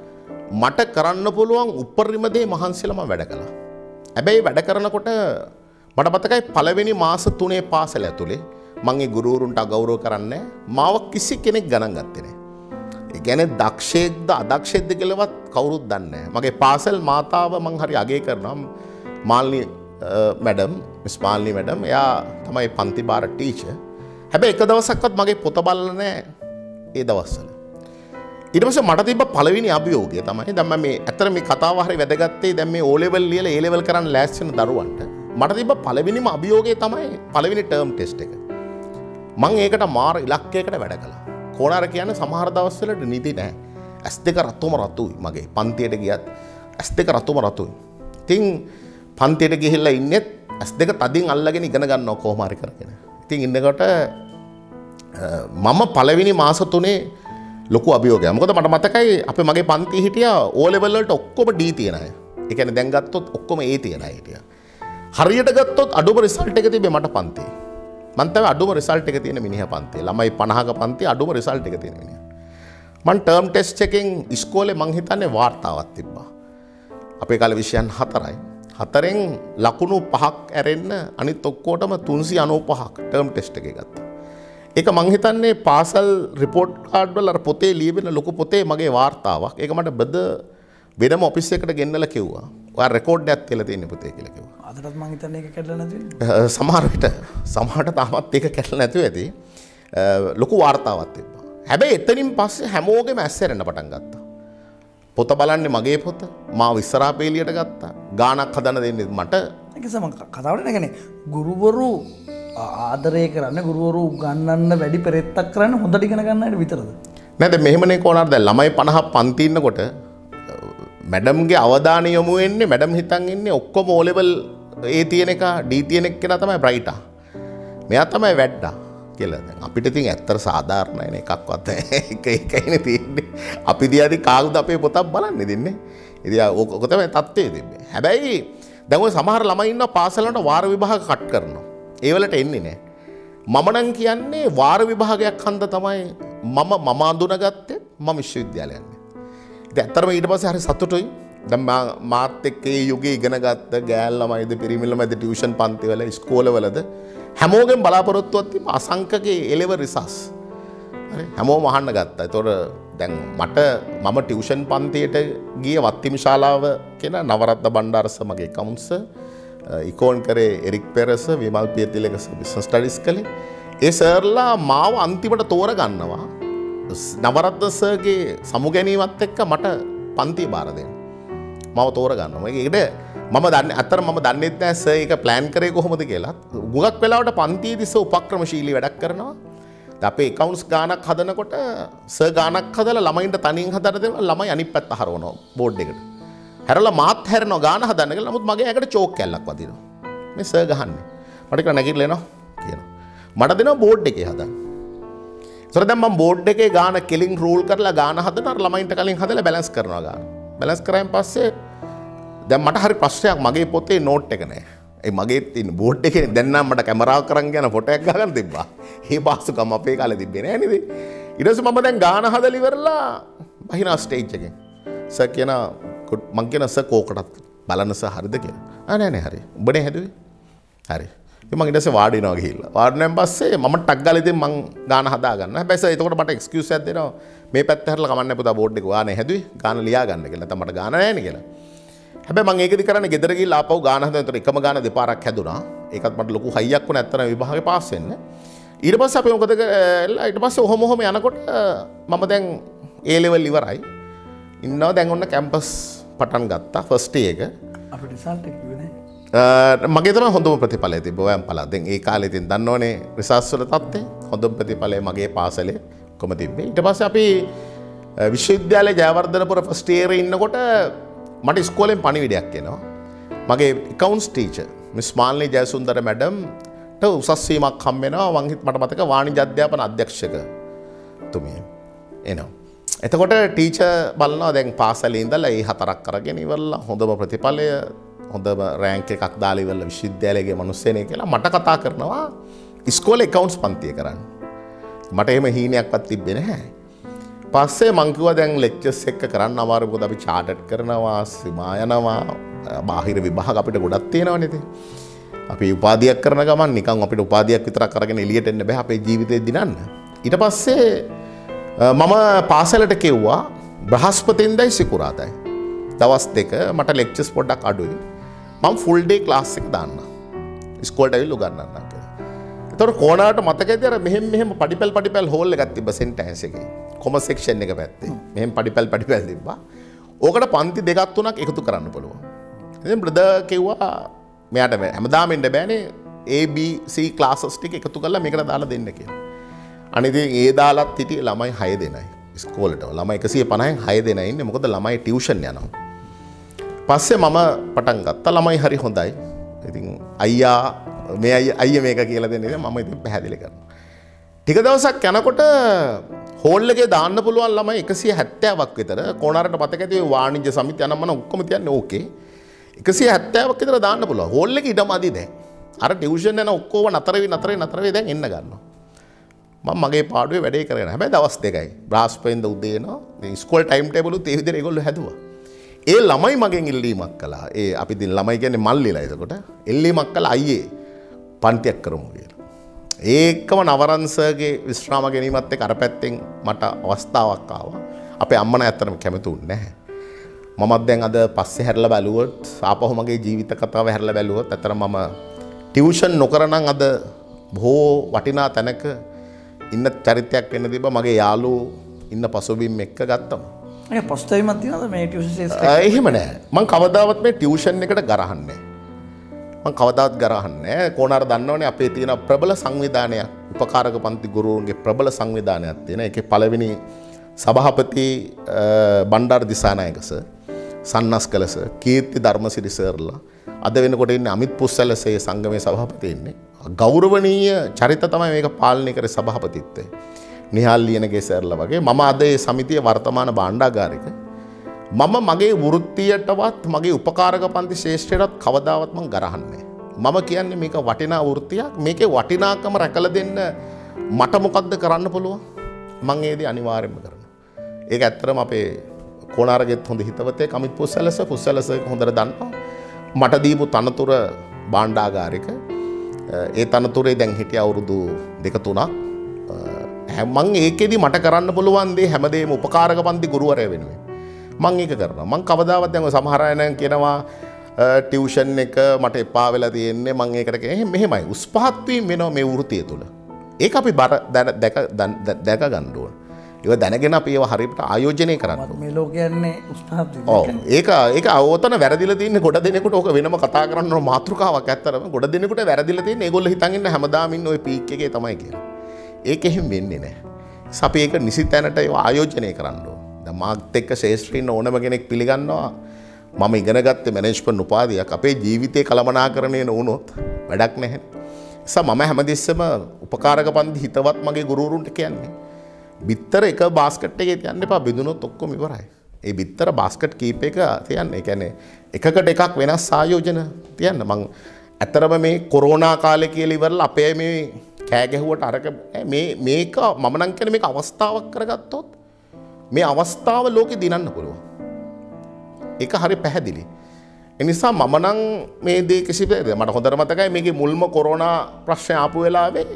මට කරන්න පුළුවන් උපරිම දේ මහන්සිලා මම වැඩ කළා. හැබැයි වැඩ කරනකොට මට මතකයි පළවෙනි මාස තුනේ පාසල ඇතුලේ මම ඒ ගුරුවරුන්ට අගෞරව කරන්නේ මාව කිසි කෙනෙක් ගණන් ගත්තේ නැහැ. ඒ කියන්නේ දක්ෂයෙක්ද අදක්ෂයෙක්ද කියලාවත් කවුරුත් දන්නේ නැහැ. මගේ පාසල් මාතාව මං හරි අගය කරනවා. Malni madam miss Malni madam එයා තමයි පන්ති බාර ටීචර්. හැබැයි එක දවසක්වත් මගේ පොත බලලා නැහැ ඒ දවස්වල. ඊට පස්සේ මට තිබ්බ පළවෙනි අභියෝගය තමයි දැන් මම මේ ඇත්තට මේ කතාව හරි වැදගත්තේ දැන් මේ O level ලියලා A level කරන්න ලෑස්ති වෙන දරුවන්ට මට තිබ්බ පළවෙනිම අභියෝගය තමයි පළවෙනි ටර්ම් ටෙස්ට් එක. මම ඒකට මාර ඉලක්කයකට වැඩ කළා. කොණාර කියන්නේ සමහර දවස්වලට නිදි නැහැ. ඇස් දෙක රතුම රතුයි මගේ. පන්තියට ගියත් ඇස් දෙක රතුම රතුයි. ඉතින් පන්තියට ගිහිල්ලා ඉන්නෙත් ඇස් දෙක තදින් අල්ලගෙන ඉගෙන ගන්නවා කොහොම හරි කරගෙන. ඉතින් ඉන්නකොට මම පළවෙනි මාස තුනේ ලොකු අභියෝගයක්. මොකද මට මතකයි අපේ මගේ පන්ති හිටියා O level වලට ඔක්කොම D තියෙන අය. ඒ කියන්නේ දැන් ගත්තොත් ඔක්කොම A තියෙන අය හිටියා. හරියට ගත්තොත් අඩුම රිසල්ට් එක තිබ්බේ මට පන්තියේ. මම තමයි අඩුම රිසල්ට් එක තියෙන මිනිහා පන්තියේ. ළමයි පනහක පන්තියේ අඩුම රිසල්ට් එක තියෙන මිනිහා. මම ටර්ම් ටෙස්ට් එකෙන් ඉස්කෝලේ මං හිතන්නේ වාර්තාවක් තිබ්බා. අපේ කාලේ විෂයන් හතරයි. හතරෙන් ලකුණු පහක් ඇරෙන්න අනිත් ඔක්කොටම තුන්සිය අනූපහක් ටර්ම් ටෙස්ට් එකේ ගත්තා. ඒක මං හිතන්නේ පාසල් රිපෝට් කාඩ් වල අර පොතේ ලියවෙන ලොකු පොතේ මගේ වාර්තාවක්. ඒක මට බද වෙනම ඔෆිස් එකට ගෙන්නලා කිව්වා. ඔයා රෙකෝඩ් එකක් තියලා තියෙන පුතේ කියලා කිව්වා. අදටත් මං හිතන්නේ ඒක කැඩලා නැති වෙන්නේ. සමහර විට සමහරට තාමත් ඒක කැඩලා නැතුව ඇති. ලොකු වාර්තාවක් තිබ්බා. හැබැයි එතනින් පස්සේ හැමෝගෙම ඇස්සෙරෙන්න පටන් ගත්තා. පොත බලන්නේ මගේ පොත. මාව ඉස්සරහා පේලියට ගත්තා. ගානක් හදන්න දෙන්නේ මට. ඒක සම කතාවට නැගනේ. ගුරුවරු ආදරය කරන්න ගුරුවරු උගන්වන්න වැඩි පෙරෙත්තක් කරන්න හොඳට ඉගෙන ගන්න අයට විතරද? නේද මෙහෙමනේ කොහොනාට දැන් ළමයි පනහක් පන්ති ඉන්නකොට මැඩම්ගේ අවධානය යොමු වෙන්නේ මැඩම් හිතන් ඉන්නේ ඔක්කොම O level A තියෙන එක D තියෙන එක කෙනා තමයි බ්‍රයිටා. මෙයා තමයි වැඩ්ඩා කියලා. දැන් අපිට ඉතින් ඇත්තට සාධාරණයි එකක්වත් එක එකයිනේ තියෙන්නේ. අපි දිහාදී කාගුද අපේ පොතක් බලන්නේ දෙන්නේ. ඉතින් ඕක තමයි தත්ත්වය තිබ්බේ. හැබැයි දැන් ඔය සමහර ළමයි ඉන්නවා පාසල වලට වාර විභාග කට් කරනවා. ඒ වලට එන්නේ නැහැ. මම නම් කියන්නේ වාර විභාගයක් හන්ද තමයි මම මම අඳුනගත්තේ මම විශ්වවිද්‍යාලය යන්නේ. ඉතින් ඇත්තටම ඊට පස්සේ හරි සතුටුයි. දැන් මාත් එක්ක ඒ යුගයේ ඉගෙන ගත්ත ගෑල් ළමයිද පිරිමි ළමයිද ටියුෂන් පන්ති වල ඉස්කෝලවලද හැමෝගෙම බලාපොරොත්තුවක් තිබ්බ අසංකගේ A level රිසස්. හරි හැමෝම අහන්න ගත්තා. ඒතකොට දැන් මට මම ටියුෂන් පන්තියට ගිය වත්තිම ශාලාව කියන නවරත්න බණ්ඩාරස මගේ කවුන්ස් ඉකෝන් කරේ එරික් පෙරස විමල් පියතිලක බිස්නස් ස්ටඩිස් කළේ. ඒ සර්ලා මාව අන්තිමට තෝරගන්නවා. නවරත්න සර්ගේ සමුගැනීමත් එක්ක මට පන්තිය බාර දෙන්න. මම තෝරගන්නවා. ඒකට මම දන්නේ අතර මම දන්නේ නැහැ සර් ඒක ප්ලෑන් කරේ කොහොමද කියලා. ගුගක් වෙලාවට පන්තියේ දිස්ස උපක්‍රමශීලී වැඩක් කරනවා. අපේ එකවුන්ස් ගානක් හදනකොට සර් ගානක් හදලා ළමයින්ට තනියෙන් හදන්න දෙනවා. ළමයි අනිත් පැත්ත හරවනවා බෝඩ් එකට. හැරලා මාත් හැරෙනවා ගාන හදන්න කියලා. නමුත් මගේ ඇඟට චෝක් කැල්ලක් වදිනවා. මේ සර් ගහන්නේ. මට කියලා නැගිටලා එනවා කියනවා. මට දෙනවා බෝඩ් එකේ හදන්න. ඒතර දැන් මම බෝඩ් එකේ ගාන කෙලින් රූල් කරලා ගාන හදන අර ළමයින්ට කලින් හදලා බැලන්ස් කරනවා ගාන. බැලන්ස් කරායින් පස්සේ දැන් මට හරි ප්‍රශ්නයක් මගේ පොතේ නෝට් එක නැහැ. ඒ මගේ තියෙන බෝඩ් එකේ දැන් නම් මට කැමරාව කරන් යන ෆොටෝ එකක් ගන්න තිබ්බා. ඒ පාසුකම අපේ කාලේ තිබ්බේ නෑ නේද? ඊට පස්සේ මම දැන් ගාන හදලා ඉවරලා බහිනා ස්ටේජ් එකෙන්. සර් කියන මං කියන සර් කෝකටත් බලන්න සර් හරිද කියලා. ආ නෑ නෑ හරි. උඹනේ හැදුවේ? හරි. ඉතින් මං ඊට පස්සේ වාඩි වෙනවා ගිහිල්ලා. වාඩි වෙනන් පස්සේ මම ටක් ගාලා ඉතින් මං ගාන හදා ගන්න. හැබැයි සර් එතකොට මට එක්ස්කියුස් එකක් දෙනවා. මේ පැත්ත හැරලා කමන්නේ පුතා බෝඩ් එක වානේ හැදුවේ. ගාන ලියා ගන්න කියලා. නැත්නම් මට ගාන නෑනේ කියලා. හැබැයි මම ඒකෙදි කරන්නේ ගෙදර ගිහිල්ලා ආපහු ගාන හදන. ඒතර එකම ගාන දෙපාරක් හැදුනා. ඒකත් මට ලොකු හයියක් වුණා ඇත්තටම විභාගේ පාස් වෙන්න. ඊට පස්සේ අපි මොකද කරලා ඊට පස්සේ ඔහොම ඔහොම යනකොට මම දැන් A level ඉවරයි. ඉන්නවා දැන් ඔන්න කැම්පස් පටන් ගත්තා ෆස්ට් ඩේ එක. අපේ රිසල්ට් එක කිව්වේ නෑ. මගේ තමයි හොඳම ප්‍රතිඵලය තිබ්බ ඔයන් පළා. දැන් ඒ කාලේ ඉතින් දන්නෝනේ රිසර්ච් වල තත්ත්වය. හොඳම ප්‍රතිඵලය මගේ පාසලේ කොම තිබ්බේ. ඊට පස්සේ අපි විශ්වවිද්‍යාලයේ ජයවර්ධනපුර ෆස්ට් ඉයර් ඉන්නකොට මට ඉස්කෝලෙන් පණිවිඩයක් එනවා. මගේ accounts teacher miss Malni Jayasundara මැඩම්ට උසස් වීමක් හම්බ වෙනවා. මං මට මතක වාණිජ්‍ය අධ්‍යාපන අධ්‍යක්ෂක තුමිය එනවා. එතකොට ටීචර් බලනවා දැන් පාසලේ ඉඳලා ඒ හතරක් කරගෙන ඉවරලා හොඳම ප්‍රතිඵලය හොඳම රෑන්ක් එකක් දාලා ඉවරලා විශ්වවිද්‍යාලයේ මිනිස්සෙනේ කියලා මට කතා කරනවා ඉස්කෝලේ accounts පන්තිය කරන්න. මට එහෙම හීනයක්වත් තිබ්බේ නැහැ. පස්සේ මං කිව්වා දැන් ලෙක්චර්ස් එක කරන්න අමාරු මොකද අපි චාටඩ් කරනවා සීමා යනවා බාහිර විභාග අපිට ගොඩක් තියෙනවනේ ඉතින්. අපි උපාධියක් කරන ගමන් නිකන් අපිට උපාධියක් විතරක් අරගෙන එළියට එන්න බෑ අපේ ජීවිතේ දිනන්න. ඊට පස්සේ මම පාසලට කිව්වා බ්‍රහස්පතින්දයි සිකුරාදයි දවස් දෙක මට ලෙක්චර්ස් පොඩ්ඩක් අඩුයි. මම ෆුල් ඩේ ක්ලාස් එක දාන්න. ඉස්කෝලේට ඇවිල්ලා උගන්වන්නම් කියලා. ඒතකොට කොනාට මතකයිද අර මෙහෙම මෙහෙම පඩිපැල් පඩිපැල් හෝල් එකක් තිබ්බ සෙන්ටැන්ස් එකේ. කොම සෙක්ෂන් එක පැත්තේ. මෙහෙම පඩිපැල් පඩිපැල් තිබ්බා. ඕකට පන්ති දෙකක් තුනක් එකතු කරන්න පුළුවන්. ඉතින් බ්‍රදර් කිව්වා මෙයාට හැමදාම ඉන්න බෑනේ A B C ක්ලාසස් ටික එකතු කරලා මේකට දාලා දෙන්න කියලා. අනිත් ඒ දාලත් හිටියේ ළමයි හය දෙනයි ඉස්කෝලේට. ළමයි එකසිය පනහෙන් හය දෙනයි ඉන්නේ. මොකද ළමයි ටියුෂන් යනවා. පස්සේ මම පටන් ගත්තා. ළමයි හරි හොඳයි. ඉතින් අයියා මේ අයියා මේක කියලා දෙන්නේ මම ඉතින් පැහැදිලි කරනවා. ටික දවසක් යනකොට හෝල් එකේ දාන්න පුළුවන් ළමයි එකසිය හැත්තෑවක් විතර කොණාරට මතක ඇති ඔය වාණිජ්‍ය සමිතිය නම් මම ඔක්කොම තියන්නේ ඕකේ එකසිය හැත්තෑවක් විතර දාන්න පුළුවන් හෝල් එකේ ඉඩම අදි දැන් අර ටියුෂන් යන ඔක්කොම නතර වෙයි නතර වෙයි නතර වෙයි දැන් එන්න ගන්නවා මම මගේ පාඩුවේ වැඩේ කරගෙන හැබැයි දවස් දෙකයි බ්‍රාස්පෙන්ද උදේ එනවා ඉතින් ඉස්කෝල ටයිම් ටේබල් උත් ඒ විදිහට ඒගොල්ලෝ හැදුවා ඒ ළමයි මගෙන් ඉල්ලීමක් කළා ඒ අපි ඉතින් ළමයි කියන්නේ මල්ලිලා එතකොට ඉල්ලීමක් කළා අයියේ පන්තියක් කරමු කියලා ඒකම නවරන්සර්ගේ විශ්‍රාම ගැනීමත් එක්ක අර පැත්තෙන් මට අවස්ථාවක් ආවා. අපේ අම්මා නෑ ඇත්තටම කැමතුන්නේ නැහැ. මමත් දැන් අද පස්සේ හැරලා බැලුවොත් ආපහු මගේ ජීවිත කතාව හැරලා බැලුවොත් ඇත්තටම මම ටියුෂන් නොකර නම් අද බොහෝ වටිනා තැනක ඉන්න චරිතයක් වෙන්න තිබ්බා. මගේ යාළුවෝ ඉන්න පසුබිම් එක්ක ගත්තම. ඒ පස්තවීමක් තියෙනවද මේ ටියුෂන් ශාස්ත්‍රය? එහෙම නෑ. මම කවදාවත් මේ ටියුෂන් එකට ගරහන්නේ මම කවදාවත් ගරහන්නේ කොණාර දන්නවනේ අපේ තියෙන ප්‍රබල සංවිධානයක් උපකාරක පන්ති ගුරුවරුන්ගේ ප්‍රබල සංවිධානයක් තියෙන එකේ පළවෙනි සභාපති බණ්ඩාර දිසානායක සර් සන්නස්කල සර් කීර්ති ධර්මසිරි සර්ලා අද වෙනකොට ඉන්නේ අමිත් පුස්සලසේ සංගමේ සභාපති ඉන්නේ ගෞරවනීය චරිත තමයි මේක පාලනය කරේ සභාපතිත්වය නිහාල් ලියනගේ සර්ලා වගේ මම අද මේ සමිතියේ වර්තමාන භාණ්ඩාගාරික මම මගේ වෘත්තියටවත් මගේ උපකාරක පන්ති ශේෂ්ත්‍රයටත් කවදාවත් මම ගරහන්නේ මම කියන්නේ මේක වටිනා වෘත්තියක් මේකේ වටිනාකම රැකලා දෙන්න මට මොකද්ද කරන්න පුළුවන් මම ඒ දේ අනිවාර්යයෙන්ම කරනවා ඒක ඇත්තටම අපේ කොණාරගෙත් හොඳ හිතවතෙක් අමිත් පුස්සලස පුස්සලස හොඳට දන්නවා මට දීපු තනතුර භාණ්ඩාගාරික ඒ තනතුරේ දැන් හිටිය අවුරුදු දෙක තුනක් මම ඒකෙදි මට කරන්න පුළුවන් දේ හැමදේම උපකාරක පන්ති ගුරුවරයා වෙනුවෙන් මං ඒක කරනවා මං කවදාවත් දැන් ඔය සමහර අය නම් කියනවා ටියුෂන් එක මට එපා වෙලා තියෙන්නේ මං ඒකට කියන්නේ මෙහෙමයි උස් පහත් වීම වෙනවා මේ වෘත්තිය තුල ඒක අපි බර දැක දැක ගන්න ඕන ඒක දැනගෙන අපි ඒව හරියට ආයෝජනය කරන්න ඕන මේ ලෝකයන්නේ උස් පහත් වීම ඔව් ඒක ඒක අවතන වැරදිලා තියෙන්නේ ගොඩ දෙනෙකුට ඕක වෙනම කතා කරන්න ඕන මාතෘකාවක් ඇත්තරම ගොඩ දෙනෙකුට වැරදිලා තියෙන්නේ ඒගොල්ලෝ හිතන් ඉන්න හැමදාම ඉන්න ওই පීක් එකේ තමයි කියලා ඒක එහෙම වෙන්නේ නැහැ අපි ඒක නිසි තැනට ඒව ආයෝජනය කරන්න ඕන මාත් එක්ක ශේෂ්ත්‍රීන් ඕනම කෙනෙක් පිළිගන්නවා මම ඉගෙන ගත්තේ මැනේජ්මන්ට් උපාධියක් අපේ ජීවිතේ කළමනාකරණය නොවුනොත් වැඩක් නැහැ නිසා මම හැමදෙස්සම උපකාරක පන්ති හිතවත් මගේ ගුරුවරුන්ට කියන්නේ බිත්තර එක බාස්කට් එකේ තියන්න එපා බෙදුනොත් ඔක්කොම ඉවරයි ඒ බිත්තර බාස්කට් කීප එක තියන්න ඒ කියන්නේ එකකට එකක් වෙනස් ආයෝජන තියන්න මං ඇත්තරම මේ කොරෝනා කාලේ කියලා ඉවරලා අපේ මේ කෑ ගැහුවට අරක මේ මේක මම නම් කියන්නේ මේක අවස්ථාවක් කරගත්තොත් මේ අවස්ථාව ලෝකෙ දිනන්න පුළුවන්. ඒක හරි පැහැදිලි. ඒ නිසා මම නම් මේ දේ කිසි මට හොඳට මතකයි මේකේ මුල්ම කොරෝනා ප්‍රශ්නේ ආපු වෙලාවේ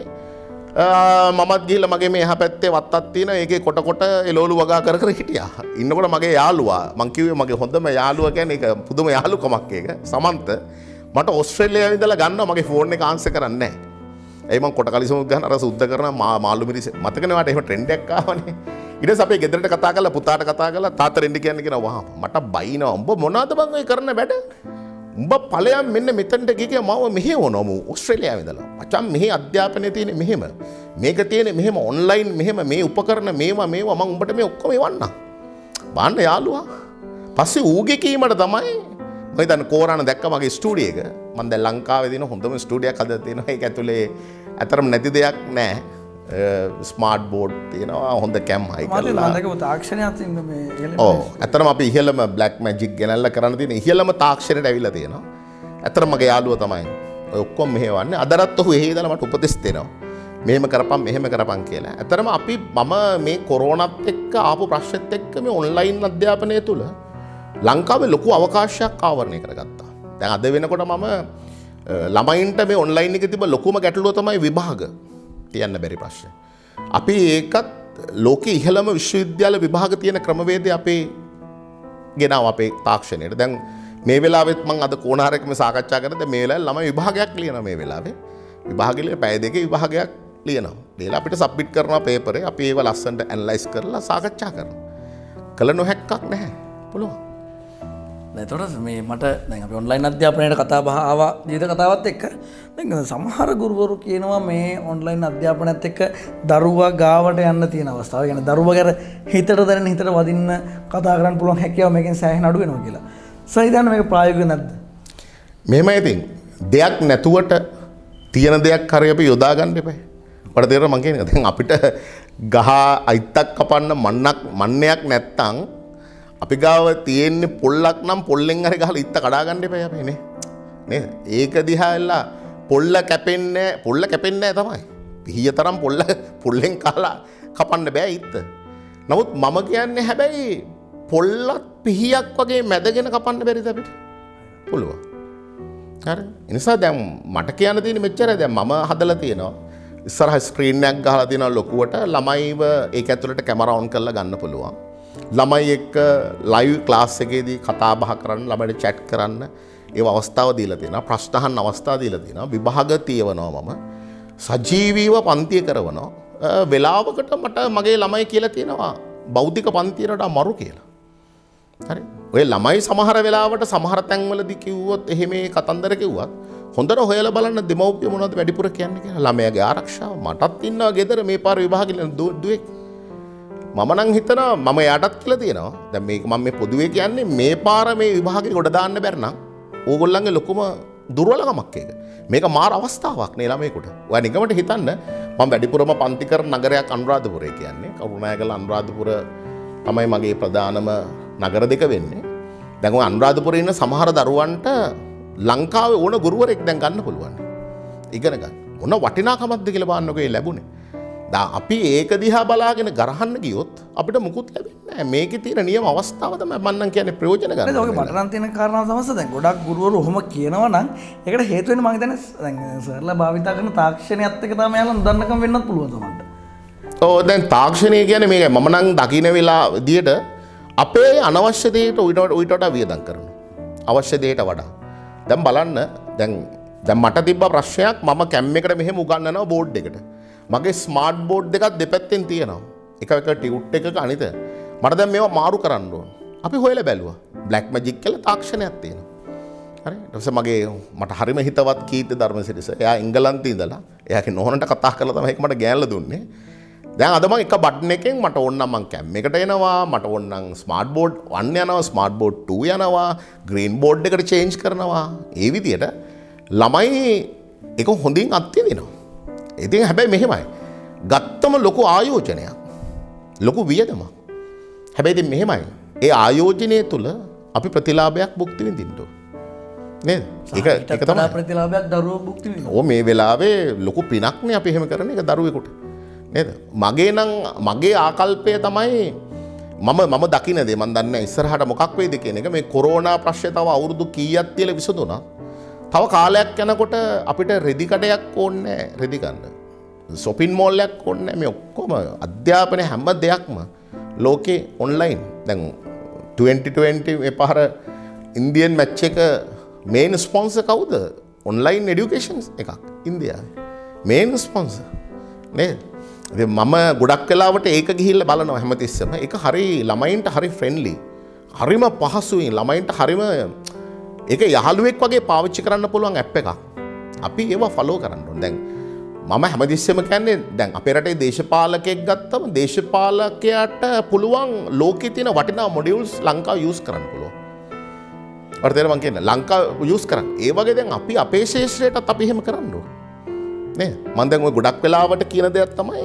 මමත් ගිහිල්ලා මගේ මේ එහා පැත්තේ වත්තක් තියෙන ඒකේ කොට කොට එළවලු වගා කර කර හිටියා. ඉන්නකොට මගේ යාළුවා මං කිව්වේ මගේ හොඳම යාළුවා කියන්නේ ඒක පුදුම යාළුකමක් ඒක. සමන්ත මට ඕස්ට්‍රේලියාවේ ඉඳලා ගන්නවා මගේ ෆෝන් එක ආන්සර් කරන්නේ නැහැ. ඒ මං කොට කලිසමුත් ගන්න අර සුද්ධ කරන මාළු මිරිස මතකනේ වට එහෙම ට්‍රෙන්ඩ් එකක් ආවනේ. ඊට පස්සේ අපේ ගෙදරට කතා කරලා පුතාට කතා කරලා තාත්තා රෙන්ඩි කියන්නේ කියනවා වහා මට බයිනවා උඹ මොනවද බං ඔය කරන වැඩ උඹ ඵලයන් මෙන්න මෙතනට ගිහින් මාව මෙහෙ වුණා මු ඕස්ට්‍රේලියාවේ ඉඳලා මචං මෙහි අධ්‍යාපනයේ තියෙන මෙහෙම මේක තියෙන මෙහෙම ඔන්ලයින් මෙහෙම මේ උපකරණ මේවා මේවා මම උඹට මේ ඔක්කොම එවන්නම් බාන්න යාළුවා පස්සේ ඌගේ කීමට තමයි මම දැන් කෝරාන දැක්ක මගේ ස්ටුඩියෝ එක මම දැන් ලංකාවේ දින හොඳම ස්ටුඩියෝයක් හදලා තියෙනවා ඒක ඇතුලේ අතරම නැති දෙයක් නැහැ ස්මාර්ට් බෝඩ් තියෙනවා හොඳ කැම් හයි කරලා මම දැකපු තාක්ෂණයක් තියෙන මේ ඔව් ඇත්තටම අපි ඉහළම බ්ලැක් මැජික් ගෙනල්ලා කරන්න තියෙන ඉහළම තාක්ෂණයට ඇවිල්ලා තියෙනවා ඇත්තටම මගේ යාළුවා තමයි ඔය ඔක්කොම මෙහෙවන්නේ අදටත් ඔහු එහෙ ඉඳලා මට උපදෙස් දෙනවා මෙහෙම කරපන් මෙහෙම කරපන් කියලා ඇත්තටම අපි මම මේ කොරෝනාත් එක්ක ආපු ප්‍රශ්නෙත් එක්ක මේ ඔන්ලයින් අධ්‍යාපනය තුල ලංකාවේ ලොකු අවකාශයක් ආවරණය කරගත්තා දැන් අද වෙනකොට මම ළමයින්ට මේ ඔන්ලයින් එකේ තිබ්බ ලොකුම ගැටලුව තමයි විභාග තියන්න බැරි ප්‍රශ්න. අපි ඒකත් ලෝකේ ඉහළම විශ්වවිද්‍යාල විභාග තියෙන ක්‍රමවේදය අපේ ගෙනාව අපේ තාක්ෂණයට. දැන් මේ වෙලාවෙත් මම අද කොණාරේකම සාකච්ඡා කරද්දී මේ වෙලාවේ ළමයි විභාගයක් ලියනවා මේ වෙලාවේ. විභාගෙලේ පැය දෙකේ විභාගයක් ලියනවා. ලියලා අපිට සබ්මිට් කරනවා පේපරේ. අපි ඒව ලස්සනට ඇනලයිස් කරලා සාකච්ඡා කරනවා. කළ නොහැක්කක් නැහැ. පුළුවන්. එතකොට මේ මට දැන් අපි ඔන්ලයින් අධ්‍යාපනයට කතා බහ ආවා ජීවිත කතාවත් එක්ක දැන් සමහර ගුරුවරු කියනවා මේ ඔන්ලයින් අධ්‍යාපනයත් එක්ක දරුවා ගාවට යන්න තියෙන අවස්ථාව. يعني දරුවා ගැන හිතට දැනෙන හිතට වදින්න කතා කරන්න පුළුවන් හැකියාව මේකෙන් සෑහෙන අඩු වෙනවා කියලා. සයිදන්න මේක ප්‍රායෝගික නැද්ද? මෙහෙමයි ඉතින් දෙයක් නැතුවට තියෙන දෙයක් හරි අපි යොදා ගන්න එපා. ඔයාලට තේරෙනවද මං කියන්නේ? දැන් අපිට ගහ අයිත්තක් කපන්න මන්නක් මන්නයක් නැත්තම් අපි ගාව තියෙන්නේ පොල්ලක් නම් පොල්ලෙන් හරි ගහලා ඉත්ත කඩා ගන්න එපා අපි නේ. නේද? ඒක දිහා එලා පොල්ල කැපෙන්නේ පොල්ල කැපෙන්නේ නැහැ තමයි. පිහිය තරම් පොල්ල පොල්ලෙන් කාලා කපන්න බෑ ඉත්ත. නමුත් මම කියන්නේ හැබැයි පොල්ලත් පිහියක් වගේ මැදගෙන කපන්න බැරිද අපිට? පුළුවන්. හරි. ඒ නිසා දැන් මට කියන්න තියෙන්නේ මෙච්චරයි. දැන් මම හදලා තියෙනවා. ඉස්සරහ ස්ක්‍රීන් එකක් ගහලා තියෙනවා ලොකුවට ළමයිව ඒක ඇතුළට කැමරා ඔන් කරලා ගන්න පුළුවන්. ළමයි එක්ක ලයිව් ක්ලාස් එකේදී කතා බහ කරන්න, ළමයිට chat කරන්න ඒව අවස්ථාව දීලා තියෙනවා. ප්‍රශ්න අහන්න අවස්ථාව දීලා තියෙනවා. විභාග තියවනවා මම. සජීවීව පන්තිය කරනවා. වෙලාවකට මට මගේ ළමයි කියලා තියෙනවා බෞද්ධික පන්තියට මරු කියලා. හරි. ඔය ළමයි සමහර වෙලාවට සමහර තැන්වලදී කිව්වොත් එහෙම කතන්දර කිව්වත් හොඳට හොයලා බලන්න දෙමව්පිය මොනවද වැඩිපුර කියන්නේ කියලා. ළමයාගේ ආරක්ෂාව. මටත් ඉන්නවා ගෙදර මේ පාර විභාගෙ දුවෙක්. මම නම් හිතනවා මම එයාටත් කියලා තියෙනවා. දැන් මේක මම මේ පොදුවේ කියන්නේ මේ පාර මේ විභාගෙ ගොඩ දාන්න බැරි නම් ඕගොල්ලන්ගේ ලොකුම දුර්වලකමක් ඒක. මේක මාර අවස්ථාවක් නේ ළමයෙකුට. ඔයා නිකමට හිතන්න මම වැඩිපුරම පන්ති කරන නගරයක් අනුරාධපුරය කියන්නේ. කරුණායකල අනුරාධපුර තමයි මගේ ප්‍රධානම නගර දෙක වෙන්නේ. දැන් ඔය අනුරාධපුරේ ඉන්න සමහර දරුවන්ට ලංකාවේ ඕන ගුරුවරයෙක් දැන් ගන්න පුළුවන්. ඉගෙන ගන්න. මොන වටිනාකමක්ද කියලා බලන්නකෝ ඒ ලැබුණේ. දැන් අපි ඒක දිහා බලාගෙන ගරහන්න ගියොත් අපිට මුකුත් ලැබෙන්නේ නැහැ. මේකේ තියෙන නියම අවස්ථාව තමයි මම නම් කියන්නේ ප්‍රයෝජන ගන්න. ඒක ඔගේ මට නම් තියෙන කාරණාව තමයි දැන් ගොඩක් ගුරුවරු ඔහොම කියනවා නම් ඒකට හේතු වෙන්නේ මම හිතන්නේ දැන් සර්ලා භාවිතා කරන තාක්ෂණයත් එක්ක තමයි යාළුවා දන්නකම් වෙන්නත් පුළුවන් තමයි. ඔව් දැන් තාක්ෂණය කියන්නේ මේකයි මම නම් දකින්න වෙලා විදියට අපේ අනවශ්‍ය දේට උඩට වඩා වියදම් කරනවා. අවශ්‍ය දේට වඩා. දැන් බලන්න දැන් දැන් මට තිබ්බ ප්‍රශ්නයක් මම කැම් එකට මෙහෙම උගන්වනවා බෝඩ් එකට. මගේ ස්මාර්ට් බෝඩ් දෙකක් දෙපැත්තෙන් තියෙනවා. එක එක ටියුට් එකක අනිත. මට දැන් මේවා මාරු කරන්න ඕන. අපි හොයලා බැලුවා. බ්ලැක් මැජික් කියලා තාක්ෂණයක් තියෙනවා. හරි. ඊට පස්සේ මගේ මට හරිම හිතවත් කීර්ති ධර්මසිරිස. එයා එංගලන්තේ ඉඳලා එයාගේ නෝනට කතා කරලා තමයි ඒක මට ගෑනලා දුන්නේ. දැන් අද මම එක බටන් එකෙන් මට ඕන නම් මං කැම් එකට එනවා. මට ඕන නම් ස්මාර්ට් බෝඩ් one යනවා, ස්මාර්ට් බෝඩ් two යනවා, ග්‍රීන් බෝඩ් එකට චේන්ජ් කරනවා. ඒ විදියට ළමයි ඒක හොඳින් අත්විඳිනවා. ඉතින් හැබැයි මෙහෙමයි. ගත්තම ලොකු ආයෝජනයක්. ලොකු වියදමක්. හැබැයි ඉතින් මෙහෙමයි. ඒ ආයෝජනය තුල අපි ප්‍රතිලාභයක් භුක්ති විඳින්න ඕන. නේද? ඒක ඒක තමයි ප්‍රතිලාභයක් දරුවෝ භුක්ති විඳිනවා. ඕ මේ වෙලාවේ ලොකු පිනක්නේ අපි එහෙම කරන එක දරුවෙකුට. නේද? මගේ නම් මගේ ආකල්පය තමයි මම මම දකින්න දේ මම දන්නේ ඉස්සරහට මොකක් වෙයිද කියන එක. මේ කොරෝනා ප්‍රශ්නේ තව අවුරුදු කීයක් තියලා විසඳුණා. තව කාලයක් යනකොට අපිට රෙදි කඩයක් ඕනේ නැහැ රෙදි ගන්න. shopping mall එකක් ඕනේ නැහැ. මේ ඔක්කොම අධ්‍යාපනයේ හැම දෙයක්ම ලෝකේ online. දැන් twenty twenty මේ පාර ඉන්දියන් මැච් එක මේන් ස්පොන්සර් කවුද? online education එකක් ඉන්දියාවේ. මේන් ස්පොන්සර් නේද? ඉතින් මම ගොඩක් වෙලාවට ඒක ගිහිල්ලා බලනවා හැමතිස්සෙම. ඒක හරි ළමයින්ට හරි ෆ්‍රෙන්ඩ්ලි. හරිම පහසුයි ළමයින්ට හරිම ඒක යහළුවෙක් වගේ පාවිච්චි කරන්න පුළුවන් ඇප් එකක්. අපි ඒවා ෆලෝ කරන්න ඕනේ. දැන් මම හැමතිස්සෙම කියන්නේ දැන් අපේ රටේ දේශපාලකයෙක් ගත්තම දේශපාලකයාට පුළුවන් ලෝකේ තියෙන වටිනා මොඩියුල්ස් ලංකාව යූස් කරන්න පුළුවන්. අර තේරෙනවද මං කියන්නේ ලංකාව යූස් කරන්න. ඒ වගේ දැන් අපි අපේ ශේෂ්ත්‍රයටත් අපි එහෙම කරන්න ඕනේ. නේ මම දැන් ඔය ගොඩක් වෙලාවට කියන දෙයක් තමයි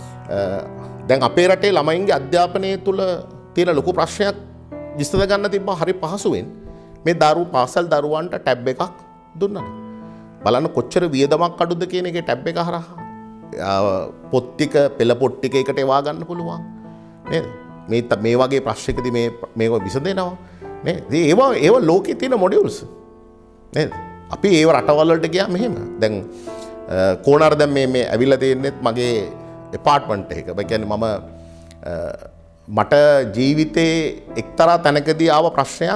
දැන් අපේ රටේ ළමයින්ගේ අධ්‍යාපනය තුල තියෙන ලොකු ප්‍රශ්නයක් විසඳ ගන්න තිබ්බා හරි පහසුවෙන් මේ දරු පාසල් දරුවන්ට ටැබ් එකක් දුන්නා. බලන්න කොච්චර වියදමක් අඩුද කියන එකේ ටැබ් එක හරහා පොත් ටික පෙළ පොත් ටික එකට එවා ගන්න පුළුවන්. නේද? මේ මේ වගේ ප්‍රශ්නකදී මේ මේක විසඳෙනවා. නේද? ඉතින් ඒවා ඒවා ලෝකේ තියෙන මොඩියුල්ස්. නේද? අපි ඒව රටවල් වලට ගියාම මෙහෙම. දැන් කෝනාර දැන් මේ මේ ඇවිල්ලා තියෙන්නේත් මගේ එපාර්ට්මන්ට් එක. ඒ කියන්නේ මම මට ජීවිතේ එක්තරා තැනකදී ආව ප්‍රශ්නයක්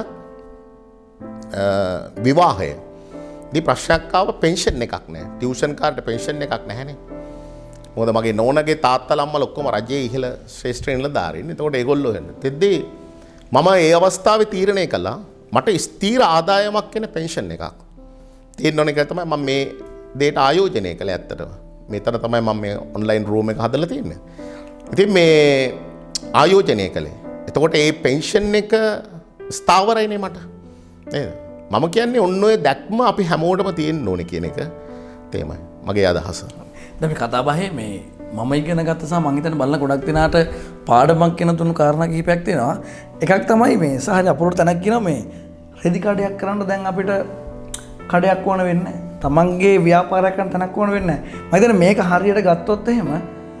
විවාහය. දී ප්‍රශ්නයක් ආව පෙන්ෂන් එකක් නැහැ. ටියුෂන් කාර්ට පෙන්ෂන් එකක් නැහැනේ. මොකද මගේ නෝනගේ තාත්තලා අම්මලා ඔක්කොම රජයේ ඉහළ ශ්‍රේෂ්ඨ නිලධාරීන්. එතකොට ඒගොල්ලෝ එන්නේ. තෙද්දී මම ඒ අවස්ථාවේ තීරණය කළා මට ස්ථීර ආදායමක් එන පෙන්ෂන් එකක් තියෙන්න ඕන එක තමයි මම මේ දේට ආයෝජනය කළේ ඇත්තටම. මෙතන තමයි මම මේ ඔන්ලයින් රූම් එක හදලා තියෙන්නේ. ඉතින් මේ ආයෝජනය කළේ. එතකොට මේ පෙන්ෂන් එක ස්ථාවරයිනේ මට. නේද? මම කියන්නේ ඔන්න ඔය දැක්ම අපි හැමෝටම තියෙන්න ඕනේ කියන එක තේමයි. මගේ අදහස. දැන් මේ කතා බහේ මේ මම ඉගෙන ගත්ත සහ මං හිතන්නේ බලන ගොඩක් දෙනාට පාඩමක් කියන තුණු කාරණා කිහිපයක් තියෙනවා. එකක් තමයි මේ සාහරි අපුරට තැනක් කියනවා මේ රෙදි කඩයක් කරන්න දැන් අපිට කඩයක් ඕන වෙන්නේ නැහැ. තමන්ගේ ව්‍යාපාරයක් කරන්න තැනක් ඕන වෙන්නේ නැහැ. මම හිතන්නේ මේක හරියට ගත්තොත් එහෙම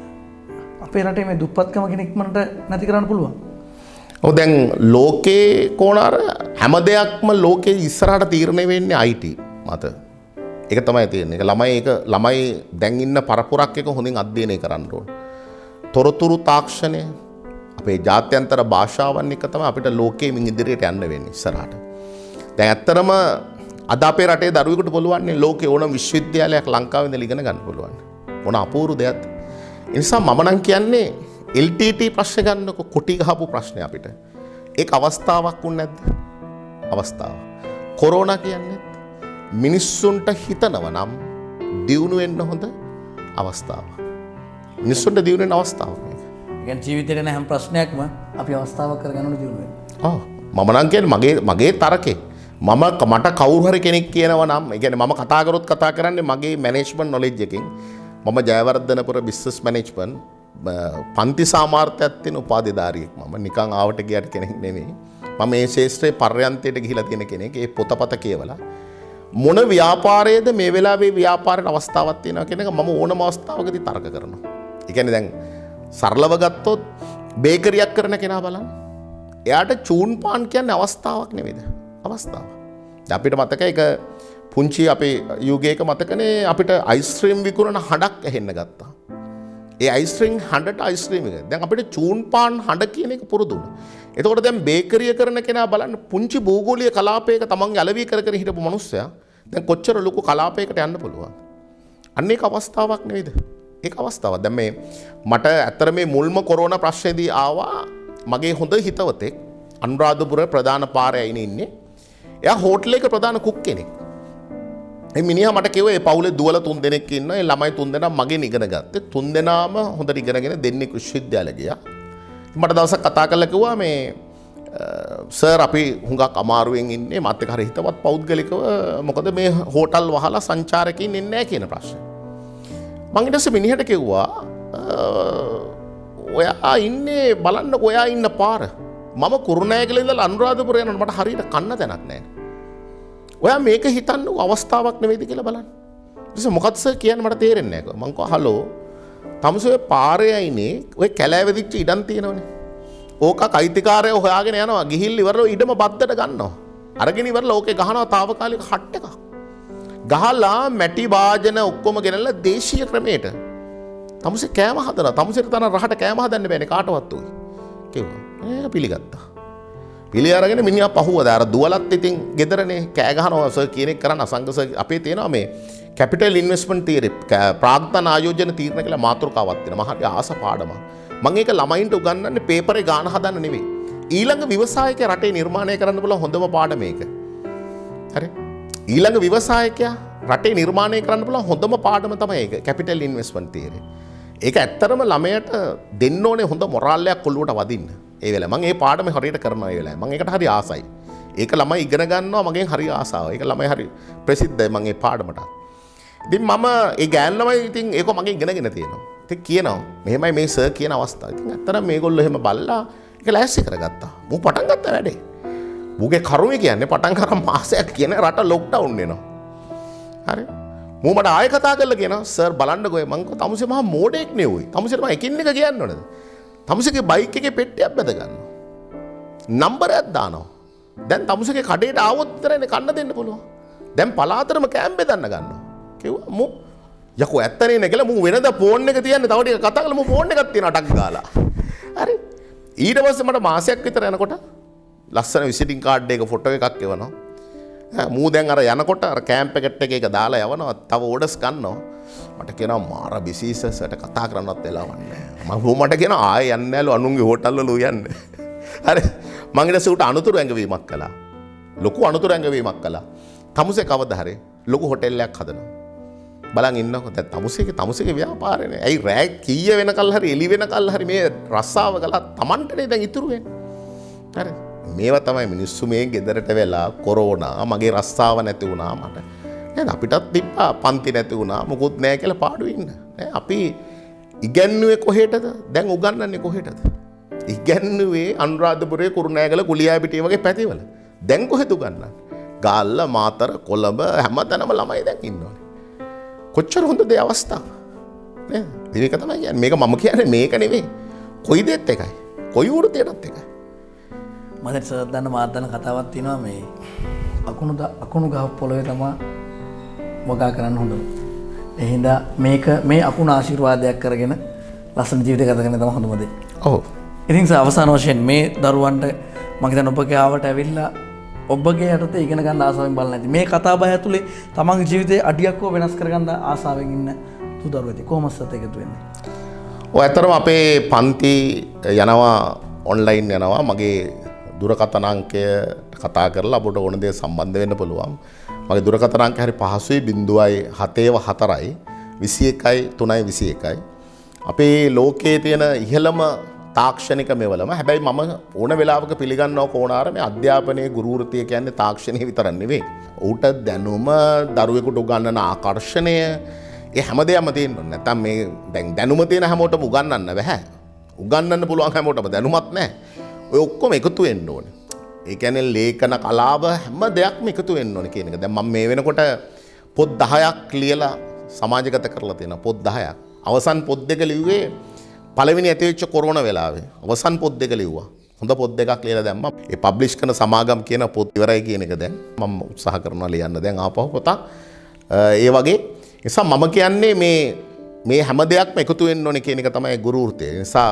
අපේ රටේ මේ දුප්පත්කම කෙනෙක් මනට නැති කරන්න පුළුවන්. ඔව් දැන් ලෝකේ කොනාර හැම දෙයක්ම ලෝකේ ඉස්සරහට තීරණය වෙන්නේ I T මත. ඒක තමයි තියෙන්නේ. ඒක ළමයි ඒක ළමයි දැන් ඉන්න පරපුරක් එක හොඳින් අධ්‍යයනය කරන්න ඕන. තොරතුරු තාක්ෂණය අපේ ජාත්‍යන්තර භාෂාවන් එක තමයි අපිට ලෝකයේ මින් ඉදිරියට යන්න වෙන්නේ ඉස්සරහට. දැන් ඇත්තටම අද අපේ රටේ දරුවෙකුට පුළුවන් නේ ලෝකේ ඕනම විශ්වවිද්‍යාලයක් ලංකාවේ ඉඳලා ඉගෙන ගන්න පුළුවන්. ඕන අපූර්ව දෙයක්. ඒ නිසා මම නම් කියන්නේ L T T ප්‍රශ්න ගන්නකො කොටි ගහපු ප්‍රශ්නේ අපිට. ඒක අවස්ථාවක් වුණ නැද්ද? අවස්ථාව. කොරෝනා කියන්නේ මිනිස්සුන්ට හිතනව නම් දියුණු වෙන්න හොඳ අවස්ථාවක්. මිනිස්සුන්ට දියුණු වෙන අවස්ථාවක් මේක. ඒ කියන්නේ ජීවිතේට නැහැම ප්‍රශ්නයක්ම අපි අවස්ථාවක් කරගන්න ඕන දියුණු වෙන්න. ආ මම නම් කියන්නේ මගේ මගේ තරකේ මම මට කවුරු හරි කෙනෙක් කියනවා නම් ඒ කියන්නේ මම කතා කරොත් කතා කරන්නේ මගේ මැනේජ්මන්ට් නොලෙජ් එකෙන්. මම ජයවර්ධනපුර බිස්නස් මැනේජ්මන්ට් පන්ති සාමාර්ථයක් තියෙන උපාධිධාරියෙක්. මම නිකන් ආවට ගියට කෙනෙක් නෙමෙයි. මම මේ ශාස්ත්‍රයේ පර්යන්තයට ගිහිලා තියෙන කෙනෙක්. ඒ පොතපත කියවලා මොන ව්‍යාපාරයේද මේ වෙලාවේ ව්‍යාපාරයට අවස්ථාවක් තියෙනවා කියන එක මම ඕනම අවස්ථාවකදී තර්ක කරනවා. ඒ කියන්නේ දැන් සරලව ගත්තොත් බේකරියක් කරන කෙනා බලන්න. එයාට චූන් පාන් කියන්නේ අවස්ථාවක් නෙවෙයිද? අවස්ථාවක්. දැන් අපිට මතකයි ඒක පුංචි අපේ යුගයක මතකනේ අපිට අයිස්ක්‍රීම් විකුණන හඬක් ඇහෙන්න ගත්තා. ඒ අයිස්ක්‍රීම් හඬට අයිස්ක්‍රීම් එක. දැන් අපිට චූන් පාන් හඬ කියන එක පුරුදු වුණා. එතකොට දැන් බේකරිය කරන කෙනා බලන්න පුංචි භූගෝලීය කලාපයක තමන්ගේ අලවි කර කර හිටපු මිනිස්සයා දැන් කොච්චර ලොකු කලාපයකට යන්න පුළුවන්. අන්න ඒක අවස්ථාවක් නෙවෙයිද? ඒක අවස්ථාවක්. දැන් මේ මට ඇත්තට මේ මුල්ම කොරෝනා ප්‍රශ්නේදී ආවා මගේ හොඳ හිතවතෙක් අනුරාධපුර ප්‍රධාන පාරේ අයිනේ ඉන්නේ. එයා හෝටලයක ප්‍රධාන කුක් කෙනෙක්. ඒ මිනිහා මට කිව්වා ඒ පවුලේ දුවලා තුන් දෙනෙක් ඉන්නවා. ඒ ළමයි තුන් දෙනා මගෙන් ඉගෙන ගත්තේ. තුන් දෙනාම හොඳට ඉගෙනගෙන දෙන්නෙක් විශ්වවිද්‍යාලය ගියා. මට දවසක් කතා කරලා කිව්වා මේ සර් අපි හුඟක් අමාරුවෙන් ඉන්නේ මාත් එක්ක හරි හිතවත් පෞද්ගලිකව මොකද මේ හෝටල් වහලා සංචාරකයින් ඉන්නේ නැහැ කියන ප්‍රශ්නේ. මං ඊට පස්සේ මිනිහට කිව්වා ඔයා ඉන්නේ බලන්නකො ඔයා ඉන්න පාර. මම කුරුණෑගල ඉඳලා අනුරාධපුර යනකොට මට හරියට කන්න තැනක් නැහැ. ඔයා මේක හිතන්නකො අවස්ථාවක් නෙවෙයිද කියලා බලන්න. ඊට මොකක්ද සර් කියන්නේ මට තේරෙන්නේ නැහැ. මං කිව්වා හලෝ තමසේ පාරේ අයිනේ ඔය කැලෑ වෙදිච්ච ඉඩම් තියෙනවනේ. ඕක කයිතිකාරය හොයාගෙන යනවා. ගිහිල්ලා ඉවරලා ඉඩම බද්දට ගන්නවා. අරගෙන ඉවරලා ඕකේ ගහනවා తాවකාලික හට් එකක්. ගහලා මැටි වාදන ඔක්කොම ගෙනල්ලා දේශීය ක්‍රමයට තමසේ කෑම හදනවා. තමසේට තන රහට කෑම හදන්න බෑනේ කාටවත් උයි. කිව්වා. ඒක පිළිගත්තා. පිළි අරගෙන මිනිහා පහුවද අර දුවලත් ඉතින් ගෙදරනේ කෑ ගහනවා සර් කියන එක කරන්න අසංග සර් අපේ තියෙනවා මේ කැපිටල් ඉන්වෙස්ට්මන්ට් තියරි ප්‍රාග්ධන ආයෝජන තීරණ කියලා මාතෘකාවක් තියෙනවා. මහත් ආස පාඩමක්. මම ඒක ළමයින්ට උගන්වන්නේ පේපරේ ගාන හදන්න නෙවෙයි. ඊළඟ ව්‍යවසායකයා රටේ නිර්මාණය කරන්න පුළුවන් හොඳම පාඩම මේක. හරි? ඊළඟ ව්‍යවසායකයා රටේ නිර්මාණය කරන්න පුළුවන් හොඳම පාඩම තමයි ඒක. Capital investment theory. ඒක ඇත්තටම ළමයට දෙන්න ඕනේ හොඳ මොරාල්ලයක් ඔළුවට වදින්න. ඒ වෙලාව මම ඒ පාඩම හරියට කරනවා ඒ වෙලාවේ. මම ඒකට හරි ආසයි. ඒක ළමයි ඉගෙන ගන්නවා මගෙන් හරි ආසාව. ඒක ළමයි හරි ප්‍රසිද්ධයි මම ඒ පාඩමට. ඉතින් මම ඒ ගෑන් ළමයි ඉතින් ඒක මගෙන් ඉගෙනගෙන තියෙනවා. ඉතින් කියනවා මෙහෙමයි මේ සර් කියන අවස්ථාව. ඉතින් ඇත්තටම මේගොල්ලෝ එහෙම බලලා ඒක ලෑස්ති කරගත්තා. මම පටන් ගත්තා වැඩේ. මුගේ කරුමේ කියන්නේ පටන් කරන් මාසයක් කියන රට ලොක්ඩවුන් වෙනවා. හරි? මම මට ආයෙ කතා කරලා කියනවා සර් බලන්නකෝ මං කිව්වා තමුසේ මහා මෝඩෙක් නේ උයි. තමුසේට මම එකින් එක කියන්න ඕනද? තමුසේගේ බයික් එකේ පෙට්ටියක් බැද ගන්නවා. නම්බරයක් දානවා. දැන් තමුසේගේ කඩේට ආවොත් විතරනේ කන්න දෙන්න පුළුවන්. දැන් පලාතරම කෑම් බෙදන්න ගන්නවා. කිව්වා මෝ යකෝ ඇත්තනේ නේ කියලා මම වෙනද ෆෝන් එක තියන්නේ තව ටික කතා කරලා මම ෆෝන් එකක් තියනවා ටක් ගාලා. හරි. ඊට පස්සේ මට මාසයක් විතර යනකොට ලස්සන විසිටින් කාඩ් එක ෆොටෝ එකක් එවනවා. මූ දැන් අර යනකොට අර කෑම්ප් එකට එක එක දාලා යවනවා. තව ඕඩර්ස් ගන්නවා. මට කියනවා මාර බිසිසස්ට කතා කරන්නවත් වෙලාවක් නැහැ. මම මට කියනවා ආයෙ යන්නේ නැලු අනුන්ගේ හෝටල් වල යන්නේ. හරි. මං ඊට පස්සේ උට අනුතුරු ඇඟවීමක් කළා. ලොකු අනුතුරු ඇඟවීමක් කළා. තමුසේ කවදා හරි ලොකු හොටෙල් එකක් හදනවා. බලන් ඉන්නකො දැන් තමුසේගේ තමුසේගේ ව්‍යාපාරනේ. ඇයි රෑ කීය වෙනකල් හරි එළි වෙනකල් හරි මේ රස්සාව කළා Tamanටනේ දැන් ඉතුරු වෙන්නේ. හරි. මේවා තමයි මිනිස්සු මේ ගෙදරට වෙලා කොරෝනා මගේ රස්සාව නැති වුණා මට. නේද? අපිටත් තිබ්බා පන්ති නැති වුණා මොකොත් නැහැ කියලා පාඩුවේ ඉන්න. නෑ අපි ඉගැන්නුවේ කොහෙටද? දැන් උගන්වන්නේ කොහෙටද? ඉගැන්නුවේ අනුරාධපුරයේ කුරුණෑගල කුලියාපිටිය වගේ පැතිවල. දැන් කොහෙද උගන්වන්නේ? ගාල්ල මාතර කොළඹ හැමතැනම ළමයි දැන් ඉන්නවනේ. කොච්චර හොඳද ඒ අවස්ථාව නේද? මේක තමයි කියන්නේ. මේක මම කියන්නේ මේක නෙවෙයි. කොයි දෙත් එකයි. කොයි වෘතියටත් එකයි. මට සර් දන්න මාත් දන්න කතාවක් තියෙනවා මේ අකුණු අකුණු ගහ පොළවේ තමයි වගා කරන්න හොඳ. ඒ හින්දා මේක මේ අකුණු ආශිර්වාදයක් කරගෙන ලස්සන ජීවිතයක් ගත කරන්න තමයි හොඳම දේ. ඔව්. ඉතින් සර් අවසාන වශයෙන් මේ දරුවන්ට මම හිතන්නේ ඔබගේ ආවට ඇවිල්ලා ඔබගේ යටතේ ඉගෙන ගන්න ආසාවෙන් බලන්න ඇති. මේ කතා බහ ඇතුලේ තමන්ගේ ජීවිතේ අඩියක් හෝ වෙනස් කරගන්න ආසාවෙන් ඉන්න දු දරුවෝ ඇති. කොහොමද සත් එකතු වෙන්නේ? ඔය ඇත්තටම අපේ පන්ති යනවා ඔන්ලයින් යනවා. මගේ දුරකථන අංකය කතා කරලා අපට ඕන දේ සම්බන්ධ වෙන්න පුළුවන්. මගේ දුරකථන අංකය හරි පහසුයි ज़ीरो वन ज़ीरो විසි එකයි තුනයි විසි එකයි. අපේ ලෝකයේ තියෙන ඉහළම තාක්ෂණික මෙවලම හැබැයි මම ඕන වෙලාවක පිළිගන්නව කෝණාර මේ අධ්‍යාපනයේ ගුරු වෘත්තිය කියන්නේ තාක්ෂණය විතරක් නෙවෙයි. ඌට දැනුම දරුවෙකුට උගන්වන ආකර්ෂණය ඒ හැමදේම තියෙන්න ඕනේ. නැත්තම් මේ දැන් දැනුම තියෙන හැමෝටම උගන්වන්න බෑ. උගන්වන්න පුළුවන් හැමෝටම දැනුමක් නැහැ. ඔය ඔක්කොම එකතු වෙන්න ඕනේ. ඒ කියන්නේ ලේඛන කලාව හැම දෙයක්ම එකතු වෙන්න ඕනේ කියන එක. දැන් මම මේ වෙනකොට පොත් දහයක් ලියලා සමාජගත කරලා තියෙනවා. පොත් දහයක්. අවසන් පොත් දෙක ලිව්වේ පළවෙනි ඇතිවෙච්ච කොරෝනා වෙලාවේ. අවසන් පොත් දෙක ලිව්වා. හොඳ පොත් දෙකක් ලියලා දැම්මා. ඒ පබ්ලිෂ් කරන සමාගම් කියන පොත් ඉවරයි කියන එක දැන් මම උත්සාහ කරනවා ලියන්න. දැන් ආපහු පොතක්. ඒ වගේ නිසා මම කියන්නේ මේ මේ හැම දෙයක්ම එකතු වෙන්න ඕනේ කියන එක තමයි ගුරු වෘත්තිය. ඒ නිසා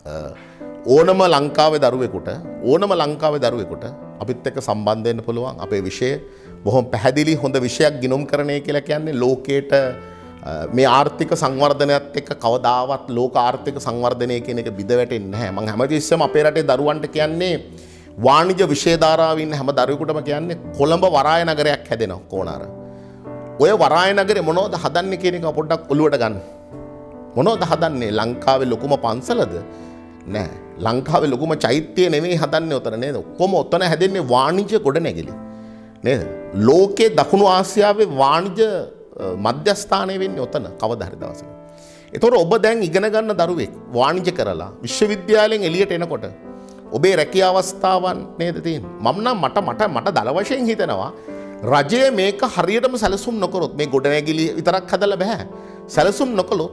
ඕනම ලංකාවේ දරුවෙකුට ඕනම ලංකාවේ දරුවෙකුට අපිත් එක්ක සම්බන්ධ වෙන්න පුළුවන්. අපේ විෂය බොහොම පැහැදිලි හොඳ විෂයක් ගිණුම් කරණය කියලා කියන්නේ ලෝකයට මේ ආර්ථික සංවර්ධනයත් එක්ක කවදාවත් ලෝක ආර්ථික සංවර්ධනය කියන එක බිඳ වැටෙන්නේ නැහැ. මම හැමතිස්සෙම අපේ රටේ දරුවන්ට කියන්නේ වාණිජ්‍ය විෂය ධාරාවේ ඉන්න හැම දරුවෙකුටම කියන්නේ කොළඹ වරාය නගරයක් හැදෙනවා කෝණාර. ඔය වරාය නගරේ මොනවද හදන්නේ කියන එක පොඩ්ඩක් ඔලුවට ගන්න. මොනවද හදන්නේ? ලංකාවේ ලොකුම පන්සලද? නෑ. ලංකාවේ ලොකුම චෛත්‍යය නෙමෙයි හදන්නේ උතන නේද? ඔක්කොම උතන හැදෙන්නේ වාණිජ්‍ය ගොඩනැගිලි. නේද? ලෝකේ දකුණු ආසියාවේ වාණිජ්‍ය මධ්‍යස්ථානය වෙන්නේ උතන කවදා හරි දවසක. ඒතකොට ඔබ දැන් ඉගෙන ගන්න දරුවෙක් වාණිජ්‍ය කරලා විශ්වවිද්‍යාලයෙන් එළියට එනකොට ඔබේ රැකියා අවස්ථාවන් නේද තියෙන්නේ? මම නම් මට මට මට දල වශයෙන් හිතෙනවා රජය මේක හරියටම සැලසුම් නොකරොත් මේ ගොඩනැගිලි විතරක් හදලා බෑ. සැලසුම් නොකළොත්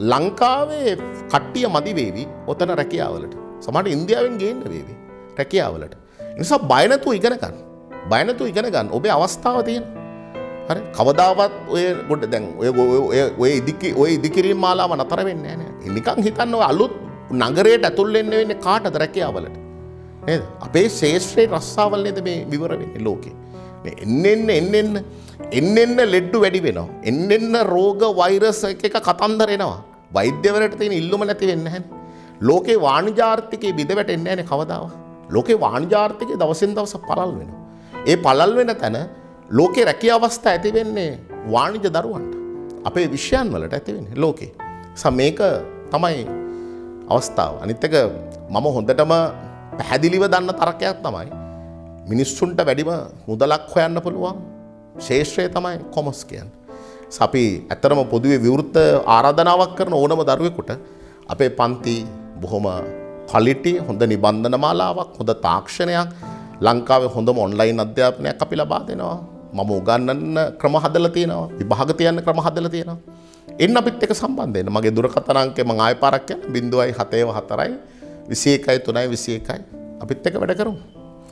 ලංකාවේ කට්ටිය මදි වේවි ඔතන රැකියාවලට. සමහරට ඉන්දියාවෙන් ගේන්න වේවි රැකියාවලට. ඒ නිසා බය නැතුව ඉගෙන ගන්න. බය නැතුව ඉගෙන ගන්න. ඔබේ අවස්ථාව තියෙනවා. හරි කවදාවත් ඔය ගොඩ දැන් ඔය ඔය ඔය ඉදිකි ඔය ඉදිකිරීම මාලාව නතර වෙන්නේ නැහැ නේ. නිකන් හිතන්න ඔය අලුත් නගරයට ඇතුල් වෙන්න වෙන්නේ කාටද රැකියාවලට? නේද? අපේ ශේෂ්ත්‍රයේ රස්සාවල් නේද මේ විවර වෙන්නේ ලෝකේ. මේ එන්න එන්න එන්න එන්න එන්න එන්න ලෙඩ්ඩු වැඩි වෙනවා. එන්න එන්න රෝග වෛරස් එක එක කතන්දර එනවා. වෛද්‍යවරයට තියෙන ඉල්ලුම නැති වෙන්නේ නැහැ. ලෝකේ වාණිජාර්ථිකේ බිඳ වැටෙන්නේ නැහැ නේ කවදාවත්. ලෝකේ වාණිජාර්ථිකේ දවසින් දවස පළල් වෙනවා. ඒ පළල් වෙන තැන ලෝකේ රැකියා අවස්ථා ඇති වෙන්නේ වාණිජ දරුවන්ට. අපේ විෂයන් වලට ඇති වෙන්නේ ලෝකේ. නිසා මේක තමයි අවස්ථාව. අනිත් එක මම හොඳටම පැහැදිලිව දන්න තරකයක් තමයි මිනිස්සුන්ට වැඩිම මුදලක් හොයන්න පුළුවන් ශේෂ්ත්‍රය තමයි කොමර්ස් කියන්නේ. අපි ඇත්තටම පොදුවේ විවෘත ආරාධනාවක් කරන ඕනම දරුවෙකුට අපේ පන්ති බොහොම ක්වලිටි හොඳ නිබන්ධන මාලාවක් හොඳ තාක්ෂණයක් ලංකාවේ හොඳම ඔන්ලයින් අධ්‍යාපනයක් අපි ලබා දෙනවා. මම උගන්වන්න ක්‍රම හදලා තියෙනවා. විභාග තියන්න ක්‍රම හදලා තියෙනවා. එන්න අපිත් එක්ක සම්බන්ධ වෙන්න. මගේ දුරකථන අංකය මම ආයෙ පාරක් කියන්න ज़ीरो वन ज़ीरो ज़ीरो විසි එකයි තුනයි විසි එකයි අපිත් එක්ක වැඩ කරමු.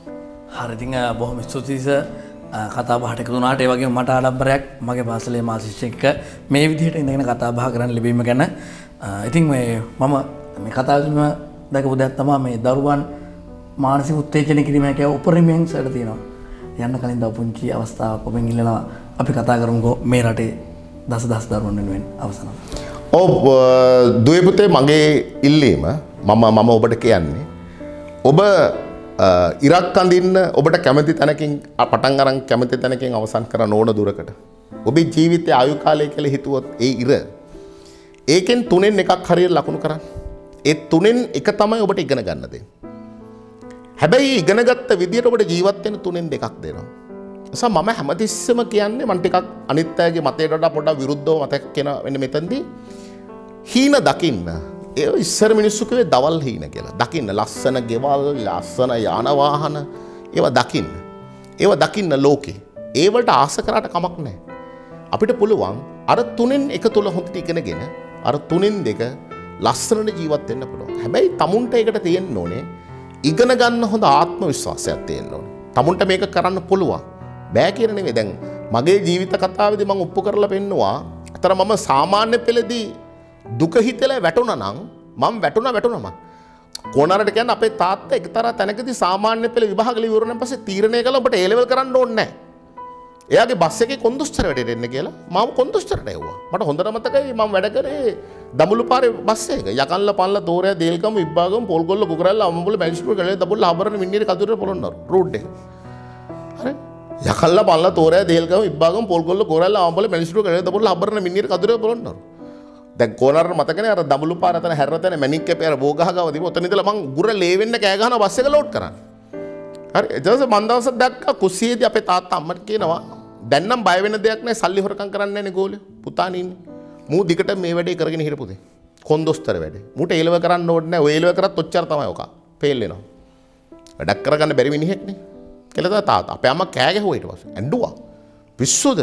හරි ඉතින් බොහොම ස්තුතියි සර්. කතා බහට එකතු වුණාට ඒ වගේම මට ආඩම්බරයක් මගේ පාසලේ මා ශිෂ්‍යෙක් මේ විදිහට ඉඳගෙන කතා බහ කරන්න ලැබීම ගැන. ඉතින් මේ මම මේ කතාවෙම දැකපු දෙයක් තමයි මේ දරුවන් මානසික උත්තේජනය කිරීම හැකියාව උපරිමයෙන් සැර තියෙනවා. යන්න කලින් දව පුංචි අවස්ථාවක් ඔබෙන් ඉල්ලනවා අපි කතා කරමුකෝ මේ රටේ දස දහස් දරුවන් වෙනුවෙන් අවසන. ඔව් දුවේ පුතේ මගේ ඉල්ලීම මම මම ඔබට කියන්නේ ඔබ ඉරක් අඳින්න ඔබට කැමති තැනකින් පටන් අරන් කැමති තැනකින් අවසන් කරන්න ඕන දුරකට ඔබේ ජීවිතයේ ආයු කාලය කියලා හිතුවොත් ඒ ඉර ඒකෙන් තුනෙන් එකක් හරියට ලකුණු කරන්න. ඒ තුනෙන් එක තමයි ඔබට ඉගෙන ගන්න දෙන්නේ. හැබැයි ඉගෙනගත්ත විදියට ඔබට ජීවත් වෙන තුනෙන් දෙකක් දෙනවා. නිසා මම හැමතිස්සෙම කියන්නේ මම ටිකක් අනිත් අයගේ මතයට වඩා පොඩ්ඩක් විරුද්ධව මතයක් කියන වෙන මෙතනදී හීන දකින්න. ඒ ඉස්සර මිනිස්සු කිව්වේ දවල් හීන කියලා. දකින්න ලස්සන ගෙවල්, ලස්සන යාන වාහන ඒවා දකින්න. ඒවා දකින්න ලෝකේ. ඒ වලට ආස කරාට කමක් නැහැ. අපිට පුළුවන් අර තුනෙන් එක තුල හොඳට ඉගෙනගෙන අර තුනෙන් දෙක ලස්සනට ජීවත් වෙන්න පුළුවන්. හැබැයි tamunට ඒකට තියෙන්න ඕනේ ඉගෙන ගන්න හොඳ ආත්ම විශ්වාසයක් තියෙන්න ඕනේ. tamunට මේක කරන්න පුළුවන්. බෑ කියන නෙවෙයි. දැන් මගේ ජීවිත කතාවේදී මම ඔප්පු කරලා පෙන්නවා. අතර මම සාමාන්‍ය පෙළදී දුක හිතලා වැටුණා නම් මම වැටුණා වැටුණාම කොණාරට කියන්නේ අපේ තාත්තා එක්තරා තැනකදී සාමාන්‍ය පෙළ විභාග ඉවරනන් පස්සේ තීරණය කළා ඔබට ඒ ලෙවල් කරන්න ඕනේ නැහැ. එයාගේ බස් එකේ කොන්දොස්තර වැඩට එන්න කියලා මම කොන්දොස්තරට එව්වා. මට හොඳට මතකයි මම වැඩ කරේ දඹුල්ල පාරේ බස් එක. යකන්ල පල්ල තෝරෑ දේල්ගම ඉබ්බාගම පොල්ගොල්ල කුකරල්ල අම්බුල මැජිස්ට්‍රේට් ගලේ දඹුල්ල හබරන මින්නේට කතුරේ පොළොන්නරු රෝඩ් එක. හරි. යකල්ල පල්ල තෝරෑ දේල්ගම ඉබ්බාගම පොල්ගොල්ල කුකරල්ල අම්බුල මැජිස්ට්‍රේට් ගලේ දඹුල්ල හබරන මින්නේට කතුරේ පොළොන්නරු. දැන් කොණාරට මතකනේ අර දඹුල්ල පාර අතන හැරතන මැණික් කැපේ අර බෝගහ ගාව තිබ්බ. ඔතන ඉඳලා මං ගුර ලේ වෙන්න කෑ ගහනවා බස් එක ලෝඩ් කරන්න. හරි. ඊට පස්සේ මන් දවසක් දැක්කා කුස්සියේදී අපේ තාත්තා අම්මට කියනවා දැන් නම් බය වෙන දෙයක් නැහැ සල්ලි හොරකම් කරන්නේ නැහැ නේ ගෝලේ පුතානේ ඉන්නේ. මූ දිගට මේ වැඩේ කරගෙන හිටපුදේ. කොන්දොස්තර වැඩේ. මූට ඒලව කරන්න ඕනේ නැහැ. ඔය ඒලව කරත් ඔච්චර තමයි ඔක. ෆේල් වෙනවා. වැඩක් කරගන්න බැරි මිනිහෙක් නේ. කියලා තාත්තා අපේ අම්මා කෑ ගැහුවා ඊට පස්සේ. ඇඬුවා. පිස්සුද?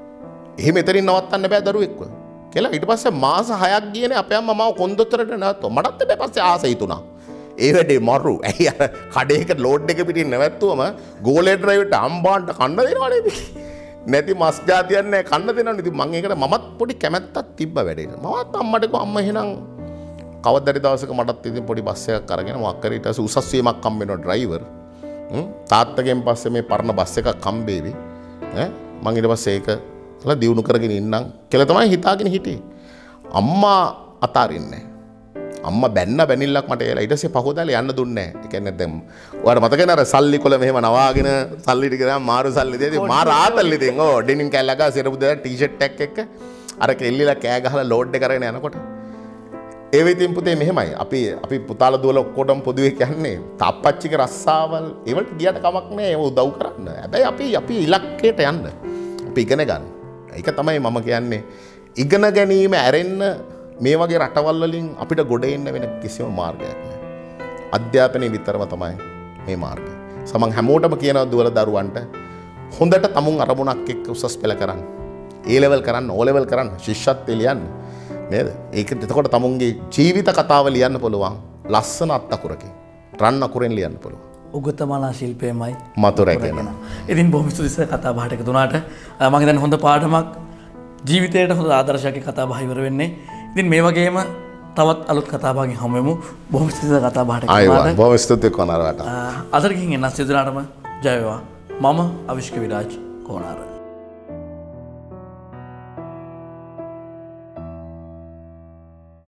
එහෙම එතනින් නවත්තන්න බෑ දරුවෙක්ව. කියලා ඊට පස්සේ මාස හයක් ගියනේ අපේ අම්මා මාව කොන්දොස්තරට නැවතුවා. මටත් බෑ පස්සේ ආස හිතුණා. ඒ වැඩේ මරු. ඇයි අර කඩේක ලෝඩ් එක පිටින් නැවැත්තුවම ගෝලේ ඩ්‍රයිවර්ට අම්බාන්ට කන්න දෙනවා නේද? නැති මස් જાතියක් නැහැ කන්න දෙනවනේ. ඉතින් මම ඒකට මමත් පොඩි කැමැත්තක් තිබ්බ වැඩේට. මමත් අම්මට කිව්වා අම්මා එහෙනම් කවදාරි දවසක මටත් ඉතින් පොඩි බස් එකක් අරගෙන මොකක් කරේ ඊට පස්සේ උසස් වීමක් හම්බ වෙනවා ඩ්‍රයිවර්. හ්ම් තාත්තගෙන් පස්සේ මේ පරණ බස් එකක් හම්බේවි. ඈ මම ඊට පස්සේ ඒක ලා දිනු කරගෙන ඉන්නම් කියලා තමයි හිතාගෙන හිටියේ. අම්මා අතාරින්නේ නැහැ. අම්මා බැන්න බැනිල්ලක් මට එලා ඊට පස්සේ පහෝදාලා යන්න දුන්නේ නැහැ. ඒ කියන්නේ දැන් ඔයාලට මතකද අර සල්ලි කොළ මෙහෙම නවාගෙන සල්ලි ටික දැන් මාරු සල්ලි දෙදී මා රාතල් ඉතින් ඕ ඩෙනිම් කැල්ලක සිරපු දෙන ටී-ෂර්ට් එකක් එක්ක අර කෙල්ලිලා කෑ ගහලා ලෝඩ් එක කරගෙන යනකොට ඒ වෙතින් පුතේ මෙහෙමයි. අපි අපි පුතාලා දුවලා ඔක්කොටම පොදුවේ කියන්නේ තාප්පච්චිගේ රස්සාවල් ඒවලට ගියට කමක් නැහැ. ඒව උදව් කරන්න. හැබැයි අපි අපි ඉලක්කයට යන්න. අපි ඉගෙන ගන්න. ඒක තමයි මම කියන්නේ ඉගෙන ගැනීම ඇරෙන්න මේ වගේ රටවල් වලින් අපිට ගොඩ එන්න වෙන කිසිම මාර්ගයක් නැහැ. අධ්‍යාපනයේ විතරම තමයි මේ මාර්ගය. සමන් හැමෝටම කියනවා දුවල දරුවන්ට හොඳට තමුන් අරමුණක් එක්ක උසස් පෙළ කරන්න. ඒ ලෙවල් කරන්න, ඕ ලෙවල් කරන්න, ශිෂ්‍යත්වය ලියන්න. නේද? ඒක එතකොට තමුන්ගේ ජීවිත කතාව ලියන්න පුළුවන්. ලස්සන අත් අකුරකින්. රන් අකුරෙන් ලියන්න පුළුවන්. උගතමලා ශිල්පයමයි මතුරැගෙන. ඉතින් බොහොම ස්තුතියි කතා බහට එකතු වුණාට. මම හිතන්නේ හොඳ පාඩමක් ජීවිතයට හොඳ ආදර්ශයක් කතා බහ ඉවර වෙන්නේ. ඉතින් මේ වගේම තවත් අලුත් කතා බහකින් හමු වෙමු. බොහොම ස්තුතියි කතා බහට එකතු වුණාට. ආයෙත් බොහොම ස්තුතියි කොණාරට. අදට ගිහින් එන්න සියලුනාටම ජය වේවා. මම අවිෂ්ක විරාජ් කොණාර.